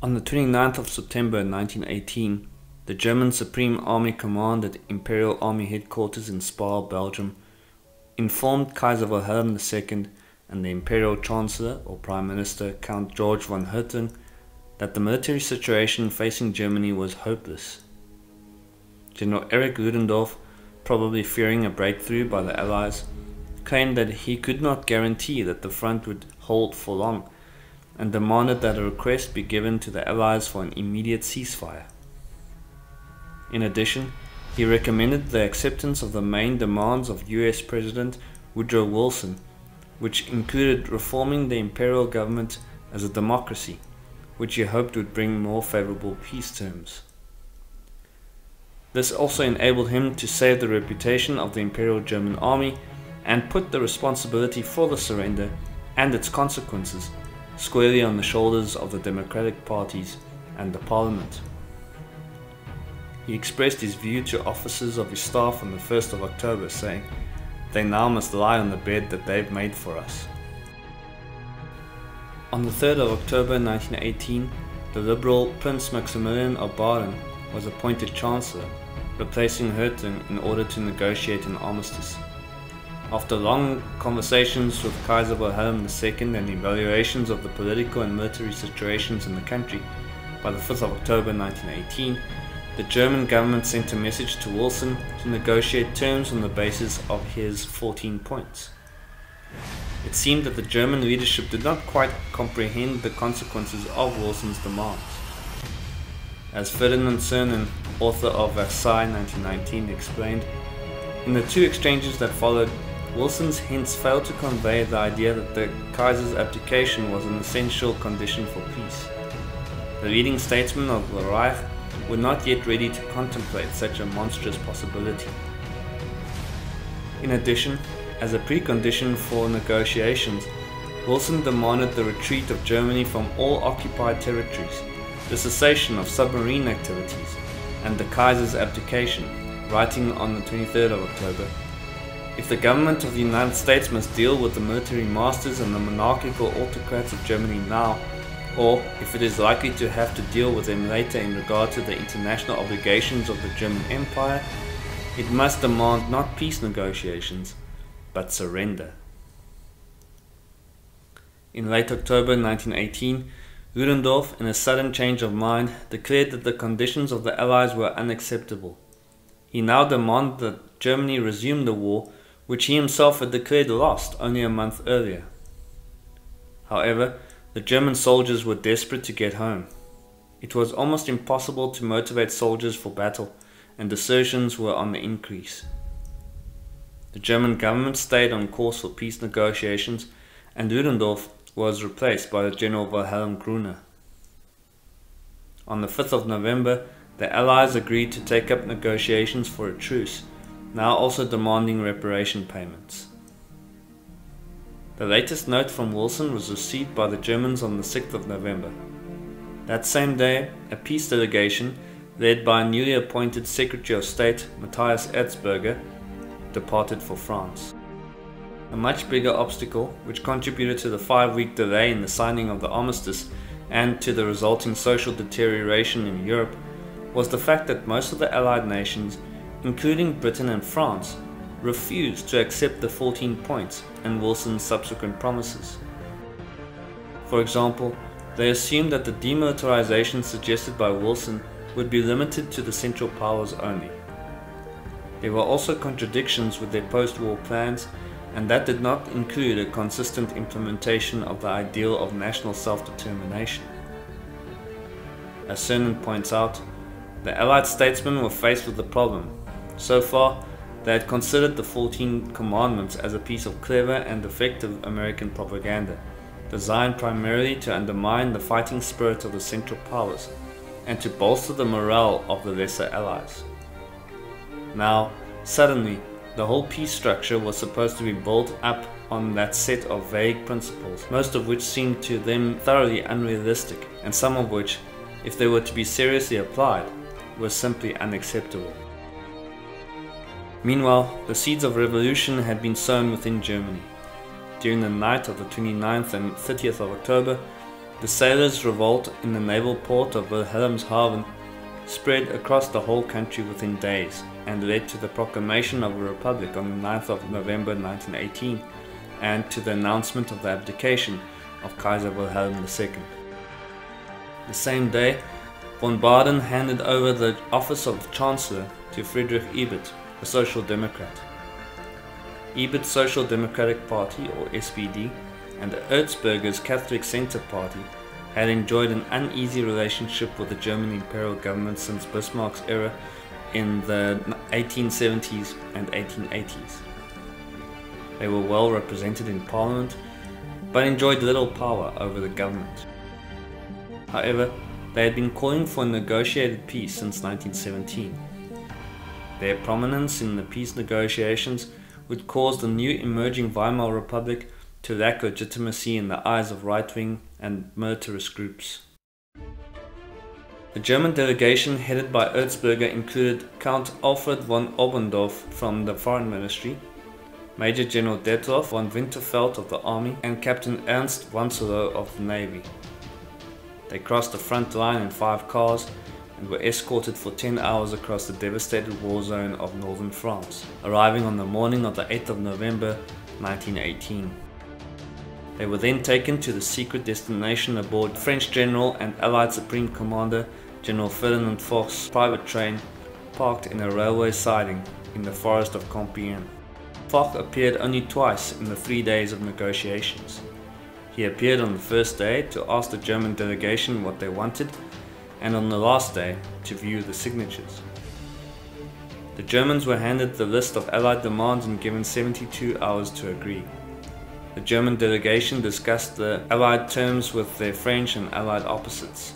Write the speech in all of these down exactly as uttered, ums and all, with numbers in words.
On the twenty-ninth of September nineteen eighteen, the German Supreme Army Command at Imperial Army Headquarters in Spa, Belgium, informed Kaiser Wilhelm the Second and the Imperial Chancellor or Prime Minister Count George von Hertling that the military situation facing Germany was hopeless. General Erich Ludendorff, probably fearing a breakthrough by the Allies, claimed that he could not guarantee that the front would hold for long, and demanded that a request be given to the Allies for an immediate ceasefire. In addition, he recommended the acceptance of the main demands of U S President Woodrow Wilson, which included reforming the imperial government as a democracy, which he hoped would bring more favorable peace terms. This also enabled him to save the reputation of the Imperial German Army and put the responsibility for the surrender and its consequences squarely on the shoulders of the democratic parties and the parliament. He expressed his view to officers of his staff on the first of October, saying, "They now must lie on the bed that they've made for us." On the third of October nineteen eighteen, the liberal Prince Maximilian of Baden was appointed Chancellor, replacing Hertling in order to negotiate an armistice. After long conversations with Kaiser Wilhelm the Second and evaluations of the political and military situations in the country, by the fifth of October nineteen eighteen, the German government sent a message to Wilson to negotiate terms on the basis of his fourteen points. It seemed that the German leadership did not quite comprehend the consequences of Wilson's demands. As Ferdinand Cernan, author of Versailles nineteen nineteen, explained, in the two exchanges that followed, Wilson's hints failed to convey the idea that the Kaiser's abdication was an essential condition for peace. The leading statesmen of the Reich were not yet ready to contemplate such a monstrous possibility. In addition, as a precondition for negotiations, Wilson demanded the retreat of Germany from all occupied territories, the cessation of submarine activities, and the Kaiser's abdication, writing on the twenty-third of October, "If the government of the United States must deal with the military masters and the monarchical autocrats of Germany now, or if it is likely to have to deal with them later in regard to the international obligations of the German Empire, it must demand not peace negotiations, but surrender." In late October nineteen eighteen, Ludendorff, in a sudden change of mind, declared that the conditions of the Allies were unacceptable. He now demanded that Germany resume the war, which he himself had declared lost only a month earlier. However, the German soldiers were desperate to get home. It was almost impossible to motivate soldiers for battle, and desertions were on the increase. The German government stayed on course for peace negotiations, and Ludendorff was replaced by General Wilhelm Gruner. On the fifth of November, the Allies agreed to take up negotiations for a truce, now also demanding reparation payments. The latest note from Wilson was received by the Germans on the sixth of November. That same day, a peace delegation, led by a newly appointed Secretary of State, Matthias Erzberger, departed for France. A much bigger obstacle, which contributed to the five-week delay in the signing of the armistice and to the resulting social deterioration in Europe, was the fact that most of the Allied nations, including Britain and France, refused to accept the fourteen points and Wilson's subsequent promises. For example, they assumed that the demilitarization suggested by Wilson would be limited to the Central Powers only. There were also contradictions with their post-war plans, and that did not include a consistent implementation of the ideal of national self-determination. As Cernan points out, the Allied statesmen were faced with the problem. So far, they had considered the fourteen Commandments as a piece of clever and effective American propaganda, designed primarily to undermine the fighting spirit of the Central Powers and to bolster the morale of the lesser allies. Now, suddenly, the whole peace structure was supposed to be built up on that set of vague principles, most of which seemed to them thoroughly unrealistic, and some of which, if they were to be seriously applied, were simply unacceptable. Meanwhile, the seeds of revolution had been sown within Germany. During the night of the twenty-ninth and thirtieth of October, The sailors' revolt in the naval port of Wilhelmshaven spread across the whole country within days and led to the proclamation of a republic on the ninth of November nineteen eighteen and to the announcement of the abdication of Kaiser Wilhelm the Second. The same day, von Baden handed over the office of Chancellor to Friedrich Ebert, a Social Democrat. Ebert's Social Democratic Party, or S P D, and Erzberger's Catholic Centre Party had enjoyed an uneasy relationship with the German imperial government since Bismarck's era in the eighteen seventies and eighteen eighties. They were well represented in Parliament, but enjoyed little power over the government. However, they had been calling for a negotiated peace since nineteen seventeen. Their prominence in the peace negotiations would cause the new emerging Weimar Republic to lack legitimacy in the eyes of right-wing and militarist groups. The German delegation headed by Erzberger included Count Alfred von Oberndorf from the Foreign Ministry, Major General Detloff von Winterfeldt of the Army, and Captain Ernst Wanzelow of the Navy. They crossed the front line in five cars and were escorted for ten hours across the devastated war zone of northern France, arriving on the morning of the eighth of November nineteen eighteen. They were then taken to the secret destination aboard French General and Allied Supreme Commander General Ferdinand Foch's private train parked in a railway siding in the forest of Compiègne. Foch appeared only twice in the three days of negotiations. He appeared on the first day to ask the German delegation what they wanted, and on the last day to view the signatures. The Germans were handed the list of Allied demands and given seventy-two hours to agree. The German delegation discussed the Allied terms with their French and Allied opposites.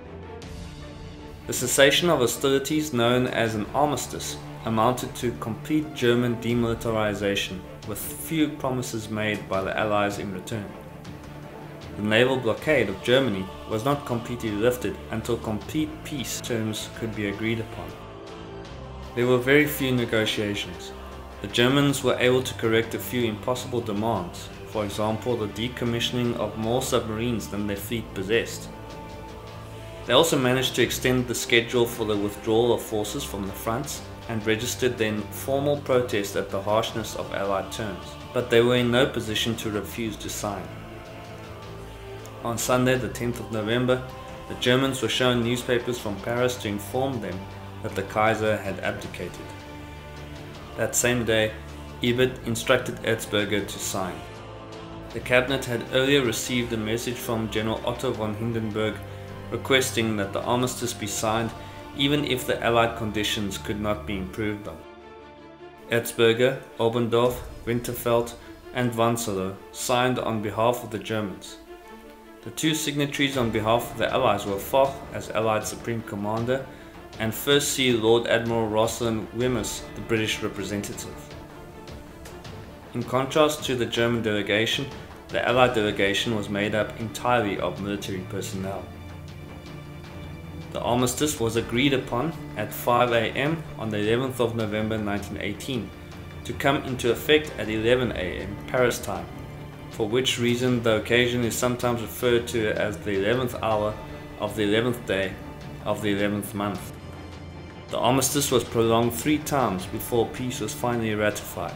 The cessation of hostilities, known as an armistice, amounted to complete German demilitarization, with few promises made by the Allies in return. The naval blockade of Germany was not completely lifted until complete peace terms could be agreed upon. There were very few negotiations. The Germans were able to correct a few impossible demands, for example the decommissioning of more submarines than their fleet possessed. They also managed to extend the schedule for the withdrawal of forces from the fronts and registered their formal protest at the harshness of Allied terms, but they were in no position to refuse to sign. On Sunday the tenth of November, the Germans were shown newspapers from Paris to inform them that the Kaiser had abdicated. That same day, Ebert instructed Erzberger to sign. The cabinet had earlier received a message from General Otto von Hindenburg requesting that the armistice be signed even if the Allied conditions could not be improved on. Erzberger, Oberndorf, Winterfeldt and Wanzelow signed on behalf of the Germans. The two signatories on behalf of the Allies were Foch as Allied Supreme Commander and First Sea Lord Admiral Rosalind Wemyss, the British representative. In contrast to the German delegation, the Allied delegation was made up entirely of military personnel. The armistice was agreed upon at five A M on the eleventh of November nineteen eighteen to come into effect at eleven A M Paris time, for which reason the occasion is sometimes referred to as the eleventh hour of the eleventh day of the eleventh month. The armistice was prolonged three times before peace was finally ratified.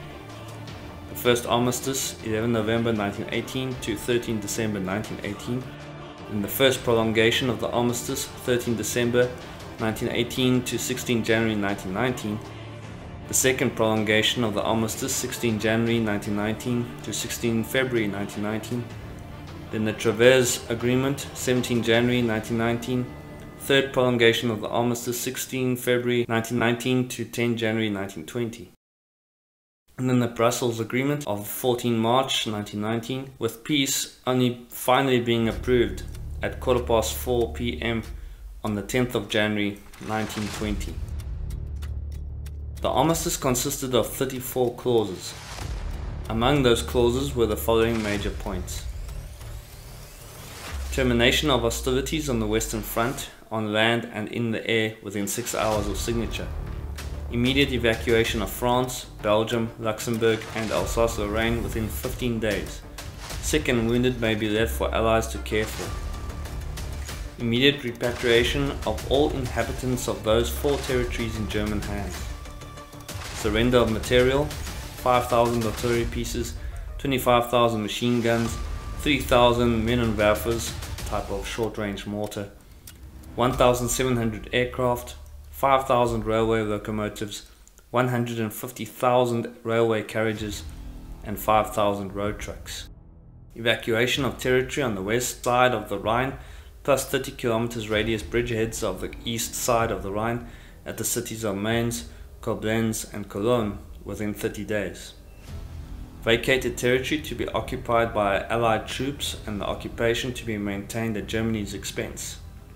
The first armistice, eleven November nineteen eighteen to thirteen December nineteen eighteen, and the first prolongation of the armistice, thirteen December nineteen eighteen to sixteen January nineteen nineteen, the second prolongation of the armistice, sixteen January nineteen nineteen to sixteen February nineteen nineteen, then the Travers Agreement, seventeen January nineteen nineteen, third prolongation of the armistice, sixteen February nineteen nineteen to ten January nineteen twenty. And then the Brussels Agreement of fourteen March nineteen nineteen, with peace only finally being approved at quarter past four P M on the tenth of January nineteen twenty. The armistice consisted of thirty-four clauses. Among those clauses were the following major points: termination of hostilities on the Western Front, on land and in the air within six hours of signature, immediate evacuation of France, Belgium, Luxembourg and Alsace-Lorraine within fifteen days, Sick and wounded may be left for Allies to care for. Immediate repatriation of all inhabitants of those four territories in German hands. Surrender of material, five thousand artillery pieces, twenty-five thousand machine guns, three thousand Minenwerfers, type of short-range mortar, one thousand seven hundred aircraft, five thousand railway locomotives, one hundred fifty thousand railway carriages, and five thousand road trucks. Evacuation of territory on the west side of the Rhine, plus thirty kilometers radius bridgeheads of the east side of the Rhine at the cities of Mainz, Koblenz and Cologne within thirty days. Vacated territory to be occupied by Allied troops and the occupation to be maintained at Germany's expense.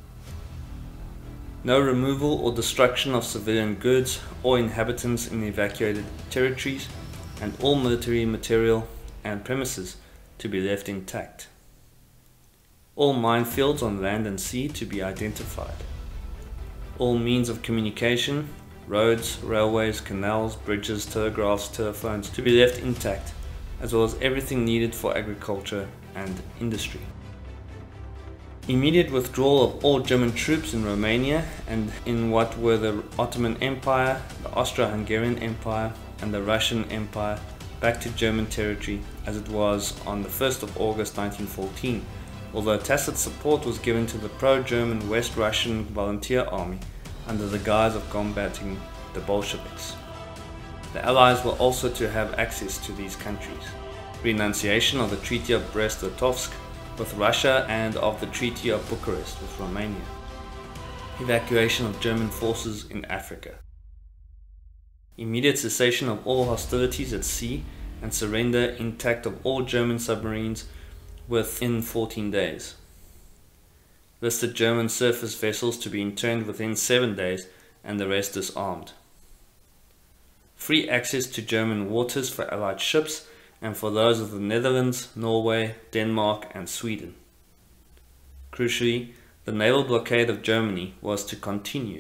No removal or destruction of civilian goods or inhabitants in the evacuated territories, and all military material and premises to be left intact. All minefields on land and sea to be identified. All means of communication, roads, railways, canals, bridges, telegraphs, telephones to be left intact, as well as everything needed for agriculture and industry. Immediate withdrawal of all German troops in Romania and in what were the Ottoman Empire, the Austro-Hungarian Empire and the Russian Empire back to German territory as it was on the first of August nineteen fourteen, although tacit support was given to the pro-German West Russian Volunteer Army under the guise of combating the Bolsheviks. The Allies were also to have access to these countries. Renunciation of the Treaty of Brest-Litovsk with Russia and of the Treaty of Bucharest with Romania. Evacuation of German forces in Africa. Immediate cessation of all hostilities at sea and surrender intact of all German submarines within fourteen days. Listed German surface vessels to be interned within seven days and the rest disarmed. Free access to German waters for Allied ships and for those of the Netherlands, Norway, Denmark and Sweden. Crucially, the naval blockade of Germany was to continue.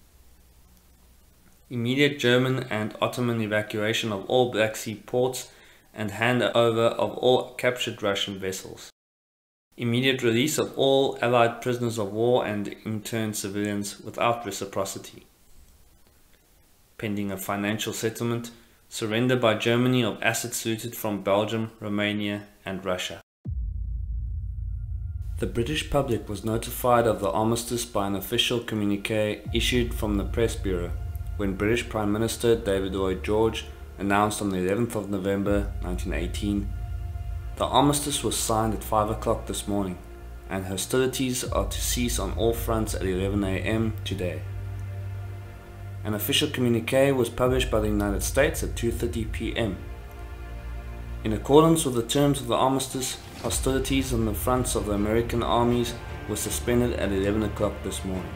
Immediate German and Ottoman evacuation of all Black Sea ports and handover of all captured Russian vessels. Immediate release of all Allied prisoners of war and interned civilians without reciprocity. Pending a financial settlement, surrender by Germany of assets looted from Belgium, Romania and Russia. The British public was notified of the armistice by an official communique issued from the Press Bureau when British Prime Minister David Lloyd George announced on the eleventh of November nineteen eighteen, "The armistice was signed at five o'clock this morning, and hostilities are to cease on all fronts at eleven A M today." An official communique was published by the United States at two thirty P M In accordance with the terms of the armistice, hostilities on the fronts of the American armies were suspended at eleven o'clock this morning.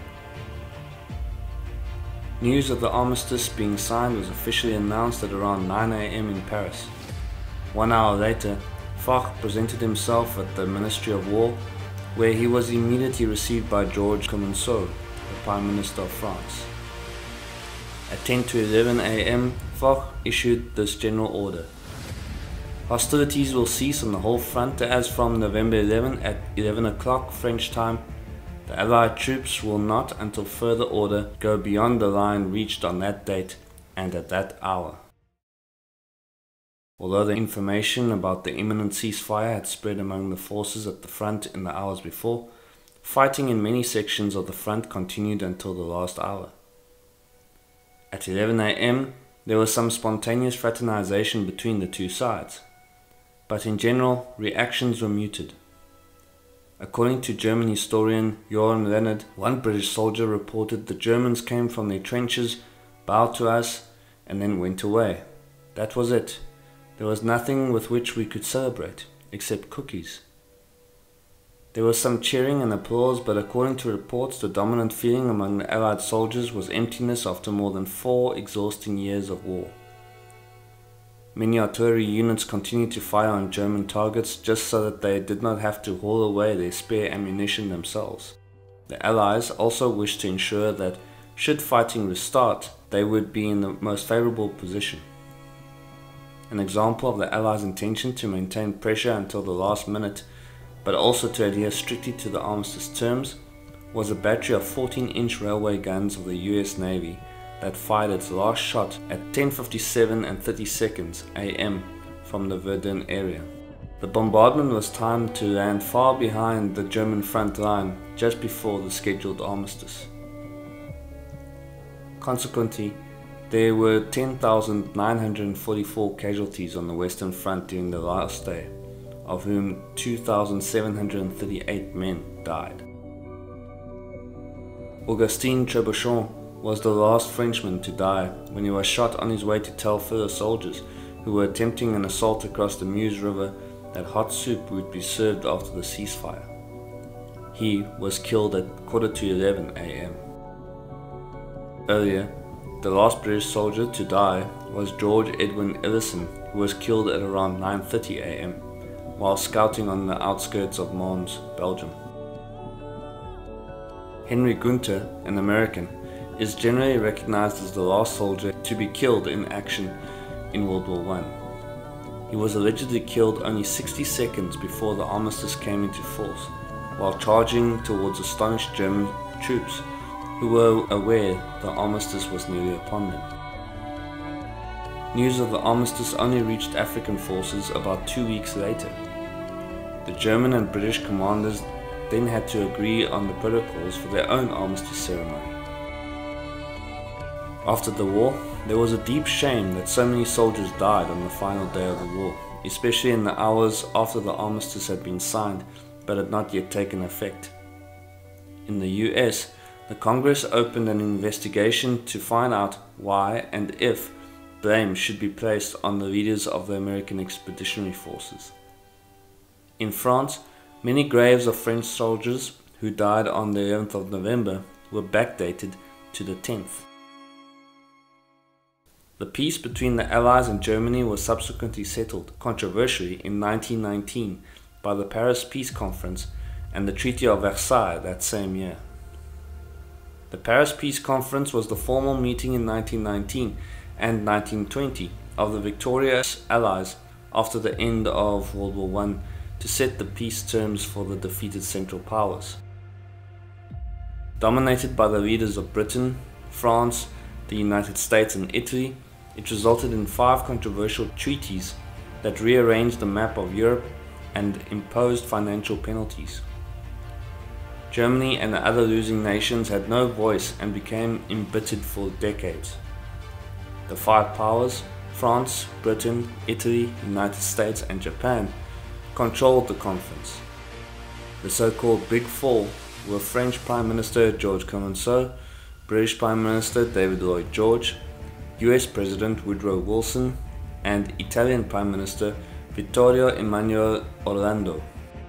News of the armistice being signed was officially announced at around nine A M in Paris. One hour later, Foch presented himself at the Ministry of War, where he was immediately received by Georges Clemenceau, the Prime Minister of France. At ten to eleven A M, Foch issued this general order. Hostilities will cease on the whole front as from November eleventh at eleven o'clock French time. The Allied troops will not, until further order, go beyond the line reached on that date and at that hour. Although the information about the imminent ceasefire had spread among the forces at the front in the hours before, fighting in many sections of the front continued until the last hour. At eleven A M, there was some spontaneous fraternization between the two sides, but in general, reactions were muted. According to German historian Johann Leonard, one British soldier reported the Germans came from their trenches, bowed to us, and then went away. That was it. There was nothing with which we could celebrate, except cookies. There was some cheering and applause, but according to reports, the dominant feeling among the Allied soldiers was emptiness after more than four exhausting years of war. Many artillery units continued to fire on German targets just so that they did not have to haul away their spare ammunition themselves. The Allies also wished to ensure that, should fighting restart, they would be in the most favorable position. an example of the Allies' intention to maintain pressure until the last minute, but also to adhere strictly to the armistice terms, was a battery of fourteen inch railway guns of the U S Navy that fired its last shot at ten fifty-seven and thirty seconds A M from the Verdun area. The bombardment was timed to land far behind the German front line just before the scheduled armistice. Consequently, there were ten thousand nine hundred forty-four casualties on the Western Front during the last day, of whom two thousand seven hundred thirty-eight men died. Augustin Trebuchet was the last Frenchman to die when he was shot on his way to tell fellow soldiers who were attempting an assault across the Meuse River that hot soup would be served after the ceasefire. He was killed at quarter to eleven A M Earlier, the last British soldier to die was George Edwin Ellison, who was killed at around nine thirty A M while scouting on the outskirts of Mons, Belgium. Henry Gunther, an American, is generally recognized as the last soldier to be killed in action in World War One. He was allegedly killed only sixty seconds before the armistice came into force, while charging towards astonished German troops who were aware the armistice was nearly upon them. News of the armistice only reached African forces about two weeks later. The German and British commanders then had to agree on the protocols for their own armistice ceremony. After the war, there was a deep shame that so many soldiers died on the final day of the war, especially in the hours after the armistice had been signed but had not yet taken effect. In the U S, the Congress opened an investigation to find out why and if blame should be placed on the leaders of the American Expeditionary Forces. In France, many graves of French soldiers who died on the eleventh of November were backdated to the tenth. The peace between the Allies and Germany was subsequently settled, controversially, in nineteen nineteen by the Paris Peace Conference and the Treaty of Versailles that same year. The Paris Peace Conference was the formal meeting in nineteen nineteen and nineteen twenty of the victorious Allies after the end of World War One to set the peace terms for the defeated Central Powers. Dominated by the leaders of Britain, France, the United States and Italy, it resulted in five controversial treaties that rearranged the map of Europe and imposed financial penalties. Germany and the other losing nations had no voice and became embittered for decades. The five powers, France, Britain, Italy, United States and Japan, controlled the conference. The so-called Big Four were French Prime Minister Georges Clemenceau, British Prime Minister David Lloyd George, U S President Woodrow Wilson, and Italian Prime Minister Vittorio Emanuele Orlando.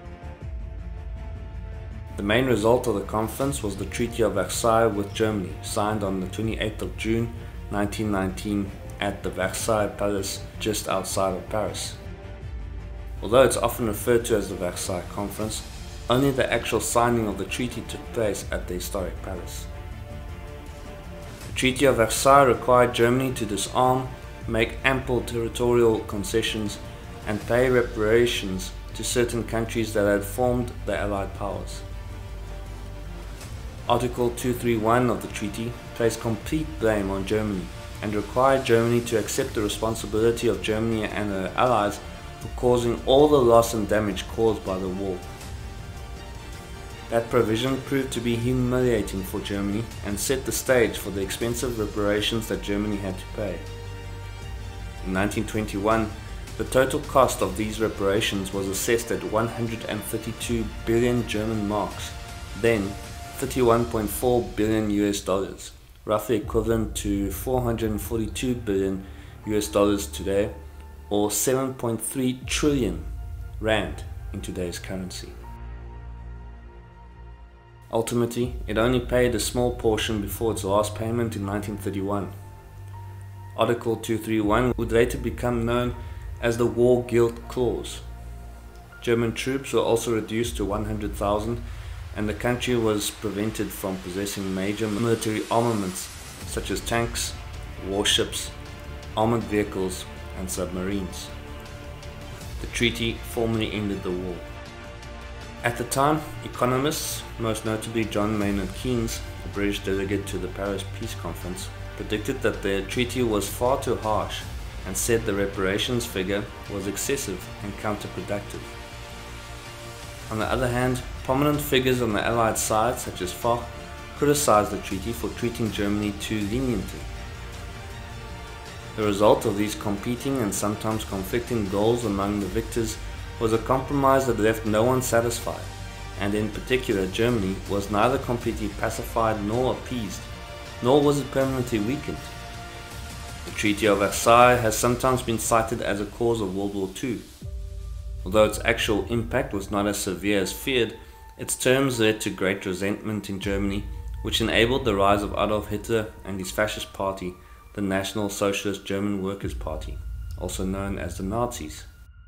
The main result of the conference was the Treaty of Versailles with Germany, signed on the twenty-eighth of June nineteen nineteen at the Versailles Palace just outside of Paris. Although it's often referred to as the Versailles Conference, only the actual signing of the treaty took place at the historic palace. The Treaty of Versailles required Germany to disarm, make ample territorial concessions, and pay reparations to certain countries that had formed the Allied powers. Article two thirty-one of the treaty placed complete blame on Germany and required Germany to accept the responsibility of Germany and her allies for causing all the loss and damage caused by the war. That provision proved to be humiliating for Germany and set the stage for the expensive reparations that Germany had to pay. In nineteen twenty-one, the total cost of these reparations was assessed at one hundred thirty-two billion German marks, then thirty-one point four billion U S dollars, roughly equivalent to four hundred forty-two billion U S dollars today, or seven point three trillion rand in today's currency. Ultimately, it only paid a small portion before its last payment in nineteen thirty-one. Article two thirty-one would later become known as the War Guilt Clause. German troops were also reduced to one hundred thousand, and the country was prevented from possessing major military armaments such as tanks, warships, armored vehicles, and submarines. The treaty formally ended the war. At the time, economists, most notably John Maynard Keynes, a British delegate to the Paris Peace Conference, predicted that the treaty was far too harsh and said the reparations figure was excessive and counterproductive. On the other hand, prominent figures on the Allied side, such as Foch, criticized the treaty for treating Germany too leniently. The result of these competing and sometimes conflicting goals among the victors was a compromise that left no one satisfied, and in particular Germany was neither completely pacified nor appeased, nor was it permanently weakened. The Treaty of Versailles has sometimes been cited as a cause of World War Two. Although its actual impact was not as severe as feared, its terms led to great resentment in Germany, which enabled the rise of Adolf Hitler and his fascist party, the National Socialist German Workers' Party, also known as the Nazis.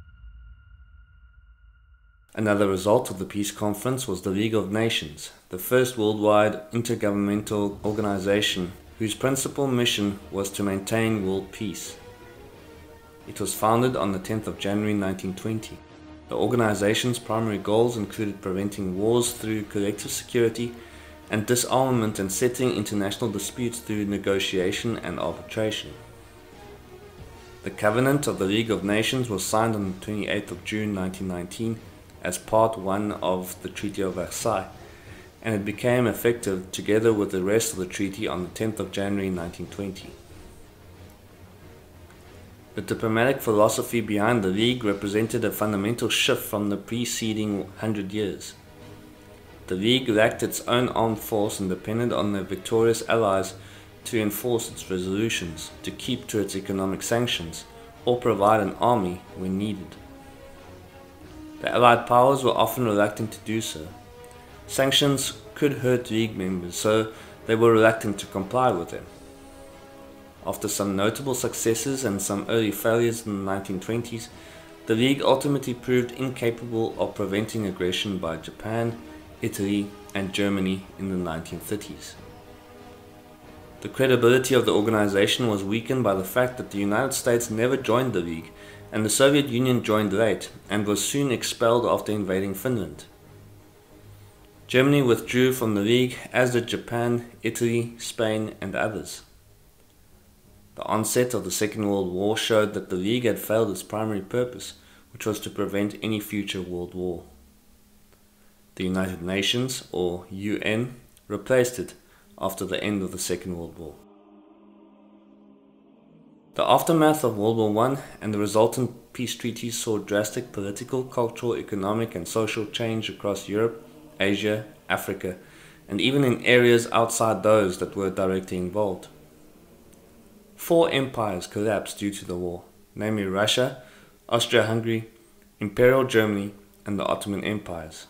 Another result of the peace conference was the League of Nations, the first worldwide intergovernmental organization whose principal mission was to maintain world peace. It was founded on the tenth of January nineteen twenty. The organization's primary goals included preventing wars through collective security and disarmament and settling international disputes through negotiation and arbitration. The Covenant of the League of Nations was signed on the twenty-eighth of June nineteen nineteen as part one of the Treaty of Versailles, and it became effective together with the rest of the treaty on the tenth of January nineteen twenty. The diplomatic philosophy behind the League represented a fundamental shift from the preceding hundred years. The League lacked its own armed force and depended on the victorious Allies to enforce its resolutions, to keep to its economic sanctions, or provide an army when needed. The Allied powers were often reluctant to do so. Sanctions could hurt League members, so they were reluctant to comply with them. After some notable successes and some early failures in the nineteen twenties, the League ultimately proved incapable of preventing aggression by Japan, Italy, and Germany in the nineteen thirties. The credibility of the organization was weakened by the fact that the United States never joined the League, and the Soviet Union joined late and was soon expelled after invading Finland. Germany withdrew from the League, as did Japan, Italy, Spain, and others. The onset of the Second World War showed that the League had failed its primary purpose, which was to prevent any future world war. The United Nations, or U N, replaced it after the end of the Second World War. The aftermath of World War One and the resultant peace treaties saw drastic political, cultural, economic, and social change across Europe, Asia, Africa, and even in areas outside those that were directly involved. Four empires collapsed due to the war, namely Russia, Austria-Hungary, Imperial Germany, and the Ottoman empires.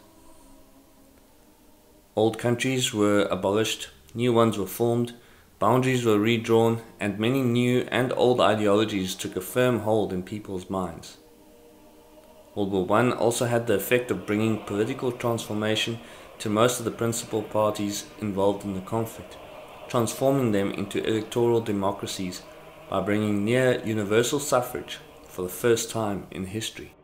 Old countries were abolished, new ones were formed, boundaries were redrawn, and many new and old ideologies took a firm hold in people's minds. World War One also had the effect of bringing political transformation to most of the principal parties involved in the conflict, transforming them into electoral democracies by bringing near universal suffrage for the first time in history.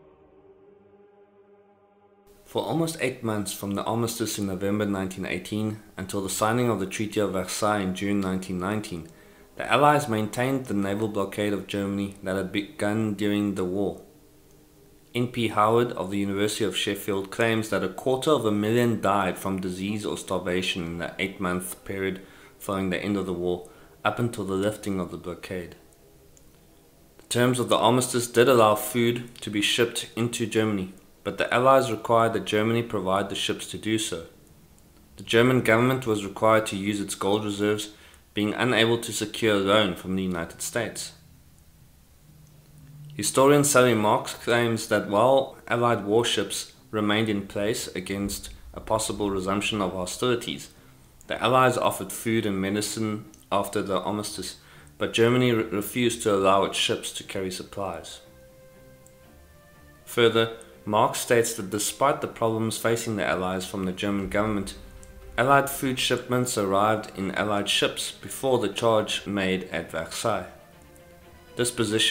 For almost eight months from the armistice in November nineteen eighteen until the signing of the Treaty of Versailles in June nineteen nineteen, the Allies maintained the naval blockade of Germany that had begun during the war. N P Howard of the University of Sheffield claims that a quarter of a million died from disease or starvation in the eight-month period following the end of the war, up until the lifting of the blockade. The terms of the armistice did allow food to be shipped into Germany, but the Allies required that Germany provide the ships to do so. The German government was required to use its gold reserves, being unable to secure a loan from the United States. Historian Sally Marks claims that while Allied warships remained in place against a possible resumption of hostilities, the Allies offered food and medicine after the armistice, but Germany re- refused to allow its ships to carry supplies. Further, Marx states that despite the problems facing the Allies from the German government, Allied food shipments arrived in Allied ships before the charge made at Versailles. This position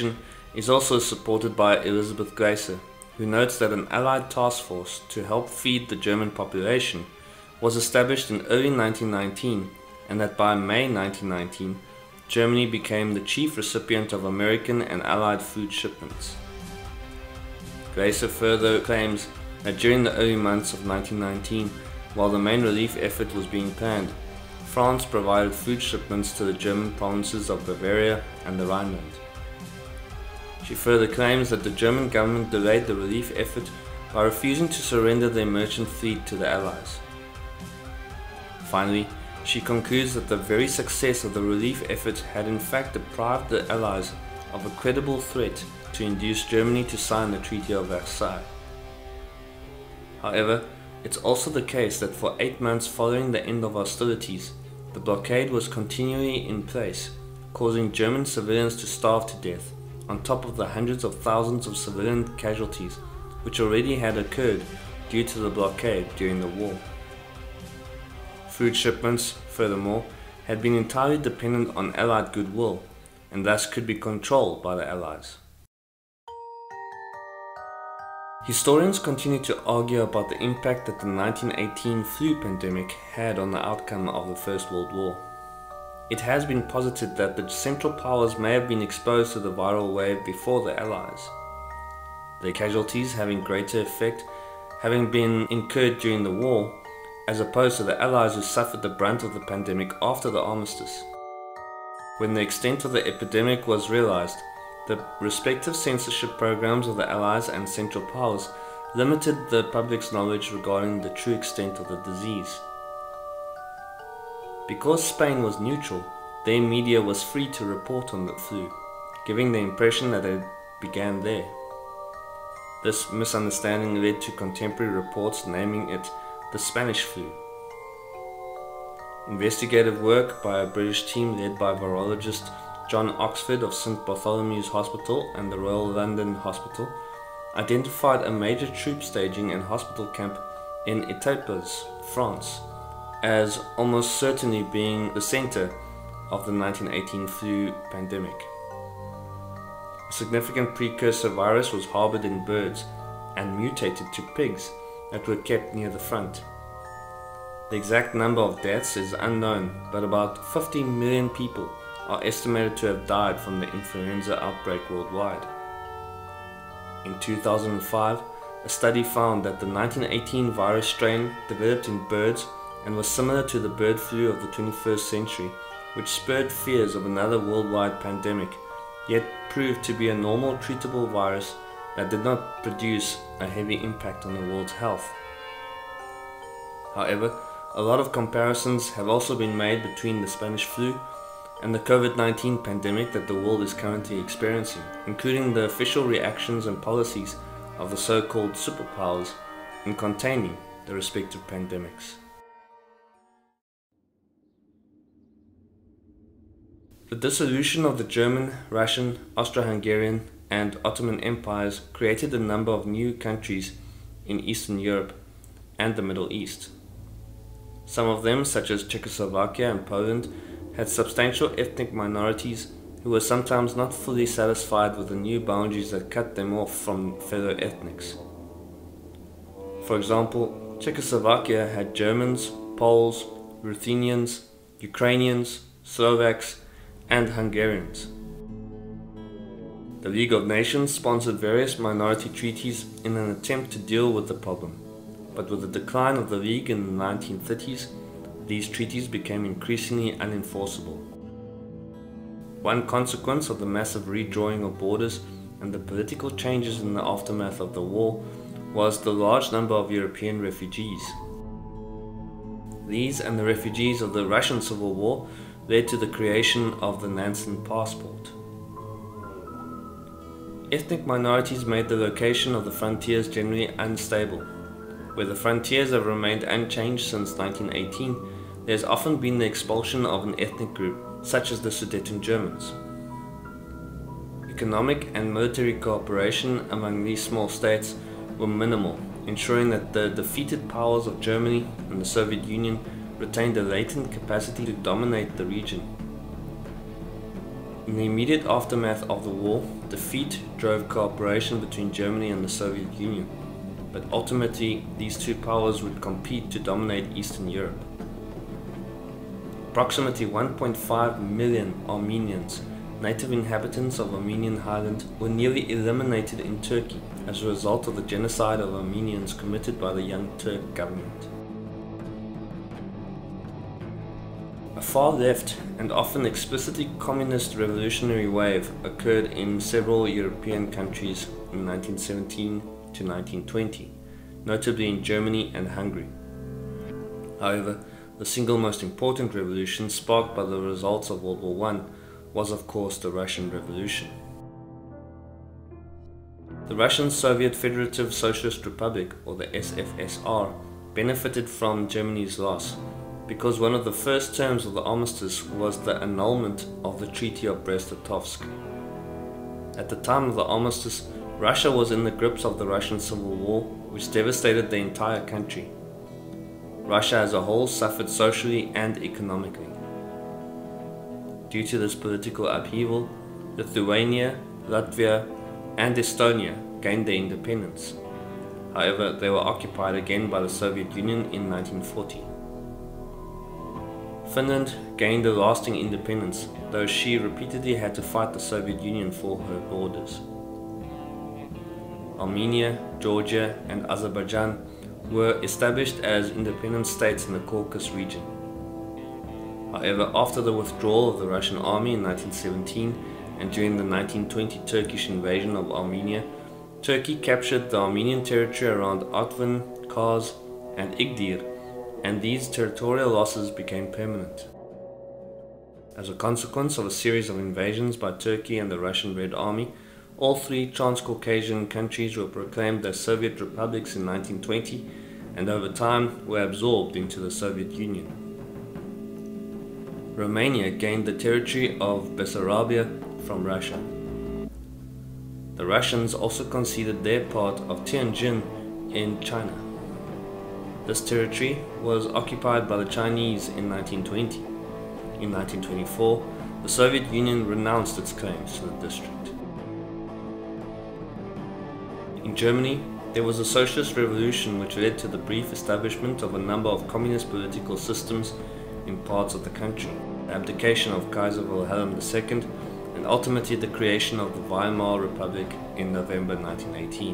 is also supported by Elizabeth Grace, who notes that an Allied task force to help feed the German population was established in early nineteen nineteen, and that by May nineteen nineteen, Germany became the chief recipient of American and Allied food shipments. Grace further claims that during the early months of nineteen nineteen, while the main relief effort was being planned, France provided food shipments to the German provinces of Bavaria and the Rhineland. She further claims that the German government delayed the relief effort by refusing to surrender their merchant fleet to the Allies. Finally, she concludes that the very success of the relief effort had in fact deprived the Allies of a credible threat to induce Germany to sign the Treaty of Versailles. However, it's also the case that for eight months following the end of hostilities, the blockade was continually in place, causing German civilians to starve to death, on top of the hundreds of thousands of civilian casualties which already had occurred due to the blockade during the war. Food shipments, furthermore, had been entirely dependent on Allied goodwill, and thus could be controlled by the Allies. Historians continue to argue about the impact that the nineteen eighteen flu pandemic had on the outcome of the First World War. It has been posited that the Central Powers may have been exposed to the viral wave before the Allies, their casualties having greater effect having been incurred during the war, as opposed to the Allies who suffered the brunt of the pandemic after the armistice. When the extent of the epidemic was realized, the respective censorship programs of the Allies and Central Powers limited the public's knowledge regarding the true extent of the disease. Because Spain was neutral, their media was free to report on the flu, giving the impression that it began there. This misunderstanding led to contemporary reports naming it the Spanish flu. Investigative work by a British team led by virologist John Oxford of Saint Bartholomew's Hospital and the Royal London Hospital identified a major troop staging and hospital camp in Étaples, France, as almost certainly being the center of the nineteen eighteen flu pandemic. A significant precursor virus was harbored in birds and mutated to pigs that were kept near the front. The exact number of deaths is unknown, but about fifty million people are estimated to have died from the influenza outbreak worldwide. In two thousand five, a study found that the nineteen eighteen virus strain developed in birds and was similar to the bird flu of the twenty-first century, which spurred fears of another worldwide pandemic, yet proved to be a normal treatable virus that did not produce a heavy impact on the world's health. However, a lot of comparisons have also been made between the Spanish flu and the COVID nineteen pandemic that the world is currently experiencing, including the official reactions and policies of the so-called superpowers in containing the respective pandemics. The dissolution of the German, Russian, Austro-Hungarian and Ottoman empires created a number of new countries in Eastern Europe and the Middle East. Some of them, such as Czechoslovakia and Poland, had substantial ethnic minorities who were sometimes not fully satisfied with the new boundaries that cut them off from fellow ethnics. For example, Czechoslovakia had Germans, Poles, Ruthenians, Ukrainians, Slovaks, and Hungarians. The League of Nations sponsored various minority treaties in an attempt to deal with the problem, but with the decline of the League in the nineteen thirties, these treaties became increasingly unenforceable. One consequence of the massive redrawing of borders and the political changes in the aftermath of the war was the large number of European refugees. These and the refugees of the Russian Civil War led to the creation of the Nansen Passport. Ethnic minorities made the location of the frontiers generally unstable. Where the frontiers have remained unchanged since nineteen eighteen, there has often been the expulsion of an ethnic group, such as the Sudeten Germans. Economic and military cooperation among these small states were minimal, ensuring that the defeated powers of Germany and the Soviet Union retained a latent capacity to dominate the region. In the immediate aftermath of the war, defeat drove cooperation between Germany and the Soviet Union, but ultimately these two powers would compete to dominate Eastern Europe. Approximately one point five million Armenians, native inhabitants of Armenian Highland, were nearly eliminated in Turkey as a result of the genocide of Armenians committed by the Young Turk government. A far-left and often explicitly communist revolutionary wave occurred in several European countries in nineteen seventeen to nineteen twenty, notably in Germany and Hungary. However, the single most important revolution sparked by the results of World War One was of course the Russian Revolution. The Russian Soviet Federative Socialist Republic, or the S F S R, benefited from Germany's loss because one of the first terms of the armistice was the annulment of the Treaty of Brest-Litovsk. At the time of the armistice, Russia was in the grips of the Russian Civil War, which devastated the entire country. Russia as a whole suffered socially and economically. Due to this political upheaval, Lithuania, Latvia, and Estonia gained their independence. However, they were occupied again by the Soviet Union in nineteen forty. Finland gained a lasting independence, though she repeatedly had to fight the Soviet Union for her borders. Armenia, Georgia, and Azerbaijan were established as independent states in the Caucasus region. However, after the withdrawal of the Russian army in nineteen seventeen and during the nineteen twenty Turkish invasion of Armenia, Turkey captured the Armenian territory around Artvin, Kars, and Igdir, and these territorial losses became permanent. As a consequence of a series of invasions by Turkey and the Russian Red Army, all three Transcaucasian countries were proclaimed as Soviet republics in nineteen twenty and over time were absorbed into the Soviet Union. Romania gained the territory of Bessarabia from Russia. The Russians also conceded their part of Tianjin in China. This territory was occupied by the Chinese in nineteen twenty. In nineteen twenty-four, the Soviet Union renounced its claims to the district. In Germany, there was a socialist revolution which led to the brief establishment of a number of communist political systems in parts of the country, the abdication of Kaiser Wilhelm the Second, and ultimately the creation of the Weimar Republic in November nineteen eighteen.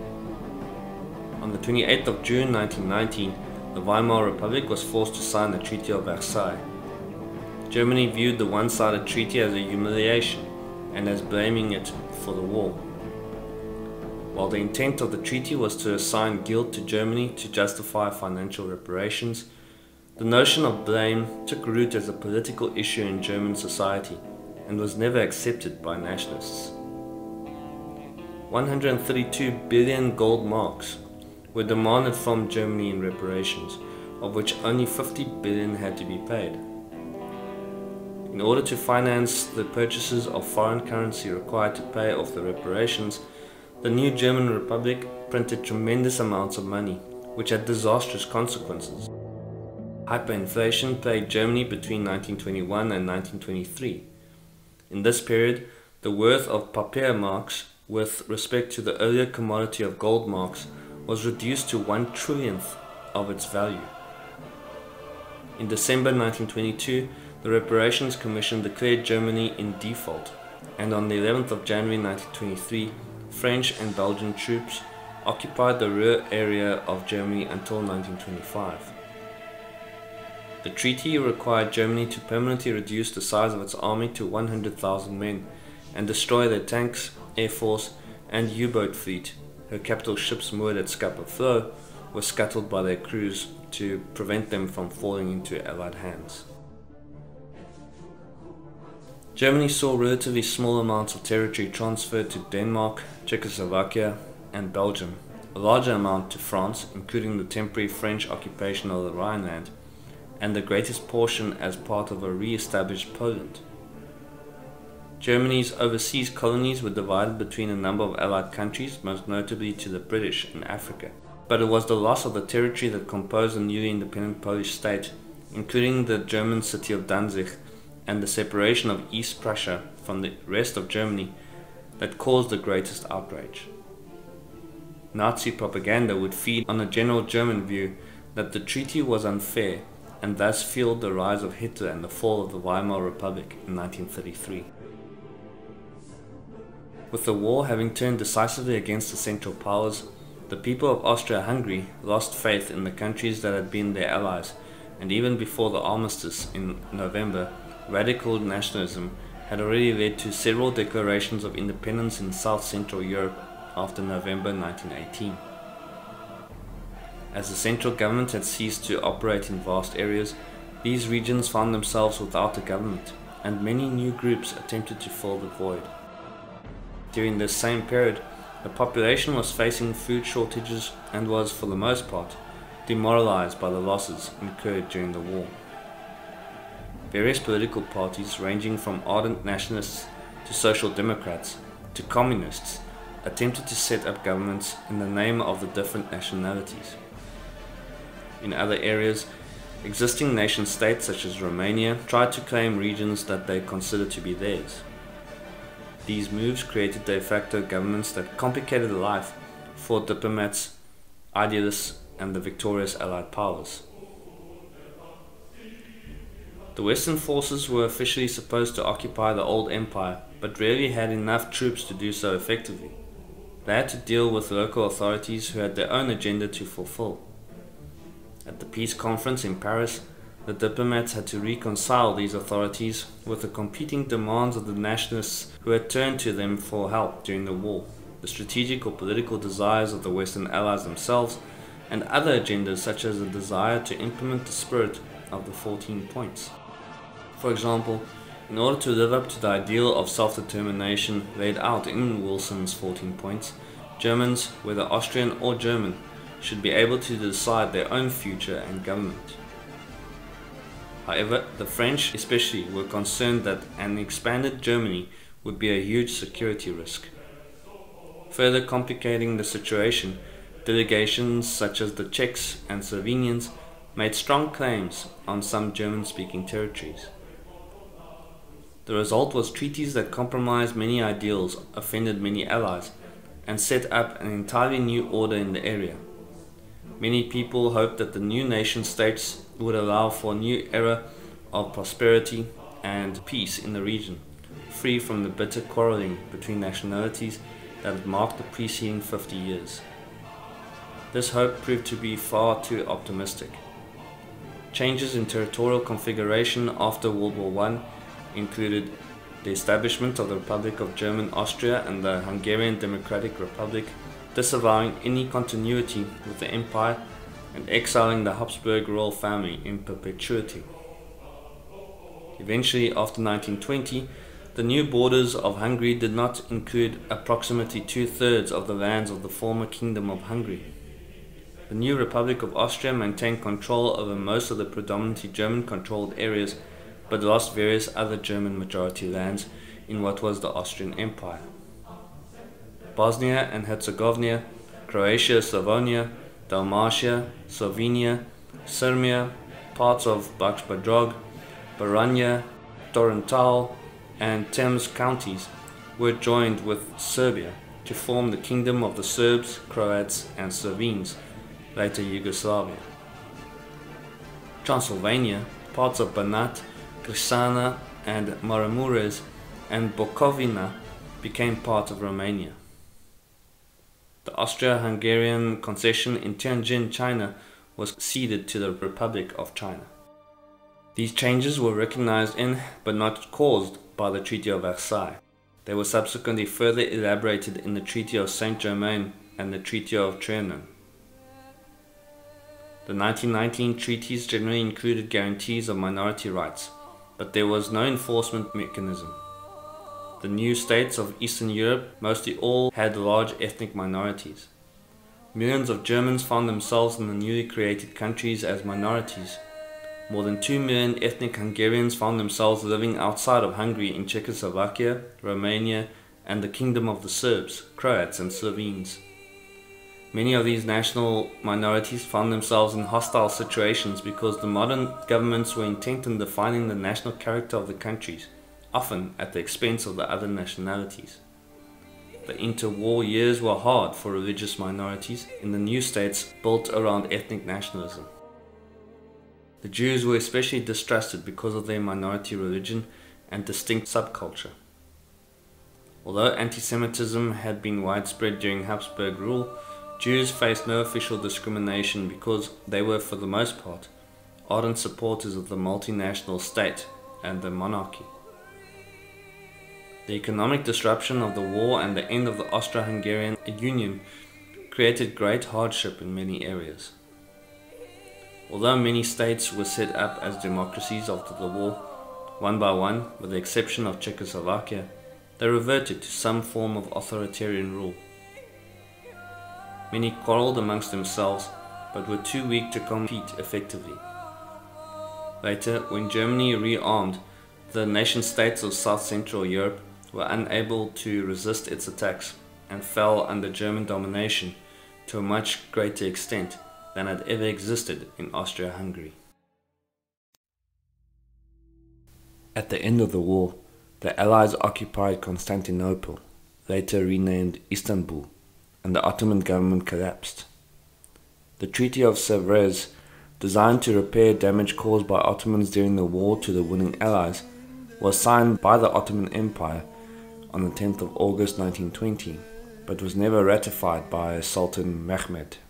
On the twenty-eighth of June nineteen nineteen, the Weimar Republic was forced to sign the Treaty of Versailles. Germany viewed the one-sided treaty as a humiliation and as blaming it for the war. While the intent of the treaty was to assign guilt to Germany to justify financial reparations, the notion of blame took root as a political issue in German society and was never accepted by nationalists. one hundred thirty-two billion gold marks were demanded from Germany in reparations, of which only fifty billion had to be paid. In order to finance the purchases of foreign currency required to pay off the reparations, the new German Republic printed tremendous amounts of money, which had disastrous consequences. Hyperinflation plagued Germany between nineteen twenty-one and nineteen twenty-three. In this period, the worth of papier marks with respect to the earlier commodity of gold marks was reduced to one trillionth of its value. In December nineteen twenty-two, the Reparations Commission declared Germany in default, and on the eleventh of January nineteen twenty-three, French and Belgian troops occupied the Ruhr area of Germany until nineteen twenty-five. The treaty required Germany to permanently reduce the size of its army to one hundred thousand men and destroy their tanks, air force, and U-boat fleet. Her capital ships moored at Scapa Flow were scuttled by their crews to prevent them from falling into Allied hands. Germany saw relatively small amounts of territory transferred to Denmark, Czechoslovakia, and Belgium, a larger amount to France, including the temporary French occupation of the Rhineland, and the greatest portion as part of a re-established Poland. Germany's overseas colonies were divided between a number of Allied countries, most notably to the British in Africa. But it was the loss of the territory that composed the newly independent Polish state, including the German city of Danzig and the separation of East Prussia from the rest of Germany that caused the greatest outrage. Nazi propaganda would feed on a general German view that the treaty was unfair, and thus fueled the rise of Hitler and the fall of the Weimar Republic in nineteen thirty-three. With the war having turned decisively against the Central Powers, the people of Austria-Hungary lost faith in the countries that had been their allies, and even before the armistice in November, radical nationalism had already led to several declarations of independence in South-Central Europe after November nineteen eighteen. As the central government had ceased to operate in vast areas, these regions found themselves without a government, and many new groups attempted to fill the void. During this same period, the population was facing food shortages and was, for the most part, demoralized by the losses incurred during the war. Various political parties, ranging from ardent nationalists to social democrats to communists, attempted to set up governments in the name of the different nationalities. In other areas, existing nation-states such as Romania tried to claim regions that they considered to be theirs. These moves created de facto governments that complicated life for diplomats, idealists, and the victorious Allied powers. The Western forces were officially supposed to occupy the old empire, but rarely had enough troops to do so effectively. They had to deal with local authorities who had their own agenda to fulfill. At the peace conference in Paris, the diplomats had to reconcile these authorities with the competing demands of the nationalists who had turned to them for help during the war, the strategic or political desires of the Western Allies themselves, and other agendas such as the desire to implement the spirit of the fourteen points. For example, in order to live up to the ideal of self-determination laid out in Wilson's fourteen points, Germans, whether Austrian or German, should be able to decide their own future and government. However, the French especially were concerned that an expanded Germany would be a huge security risk. Further complicating the situation, delegations such as the Czechs and Slovenians made strong claims on some German-speaking territories. The result was treaties that compromised many ideals, offended many allies, and set up an entirely new order in the area. Many people hoped that the new nation-states would allow for a new era of prosperity and peace in the region, free from the bitter quarreling between nationalities that had marked the preceding fifty years. This hope proved to be far too optimistic. Changes in territorial configuration after World War One included the establishment of the Republic of German Austria and the Hungarian Democratic Republic, disavowing any continuity with the empire and exiling the Habsburg royal family in perpetuity. Eventually, after nineteen twenty, the new borders of Hungary did not include approximately two-thirds of the lands of the former Kingdom of Hungary. The new Republic of Austria maintained control over most of the predominantly German-controlled areas, but lost various other German majority lands in what was the Austrian Empire. Bosnia and Herzegovina, Croatia, Slavonia, Dalmatia, Slovenia, Sirmia, parts of Bach-Badrog, Baranja, Torental, and Thames counties were joined with Serbia to form the Kingdom of the Serbs, Croats, and Slovenes, later Yugoslavia. Transylvania, parts of Banat, Krisana, and Maramuresh, and Bukovina became part of Romania. The Austro-Hungarian concession in Tianjin, China, was ceded to the Republic of China. These changes were recognized in, but not caused, by the Treaty of Versailles. They were subsequently further elaborated in the Treaty of Saint-Germain and the Treaty of Trianon. The nineteen nineteen treaties generally included guarantees of minority rights, but there was no enforcement mechanism. The new states of Eastern Europe mostly all had large ethnic minorities. Millions of Germans found themselves in the newly created countries as minorities. More than two million ethnic Hungarians found themselves living outside of Hungary in Czechoslovakia, Romania, and the Kingdom of the Serbs, Croats, and Slovenes. Many of these national minorities found themselves in hostile situations because the modern governments were intent on defining the national character of the countries, often at the expense of the other nationalities. The interwar years were hard for religious minorities in the new states built around ethnic nationalism. The Jews were especially distrusted because of their minority religion and distinct subculture. Although anti-Semitism had been widespread during Habsburg rule, Jews faced no official discrimination because they were, for the most part, ardent supporters of the multinational state and the monarchy. The economic disruption of the war and the end of the Austro-Hungarian Union created great hardship in many areas. Although many states were set up as democracies after the war, one by one, with the exception of Czechoslovakia, they reverted to some form of authoritarian rule. Many quarreled amongst themselves, but were too weak to compete effectively. Later, when Germany rearmed, the nation-states of South-Central Europe were unable to resist its attacks and fell under German domination to a much greater extent than had ever existed in Austria-Hungary. At the end of the war, the Allies occupied Constantinople, later renamed Istanbul, and the Ottoman government collapsed. The Treaty of Sèvres, designed to repair damage caused by Ottomans during the war to the winning Allies, was signed by the Ottoman Empire on the tenth of August nineteen twenty, but was never ratified by Sultan Mehmed.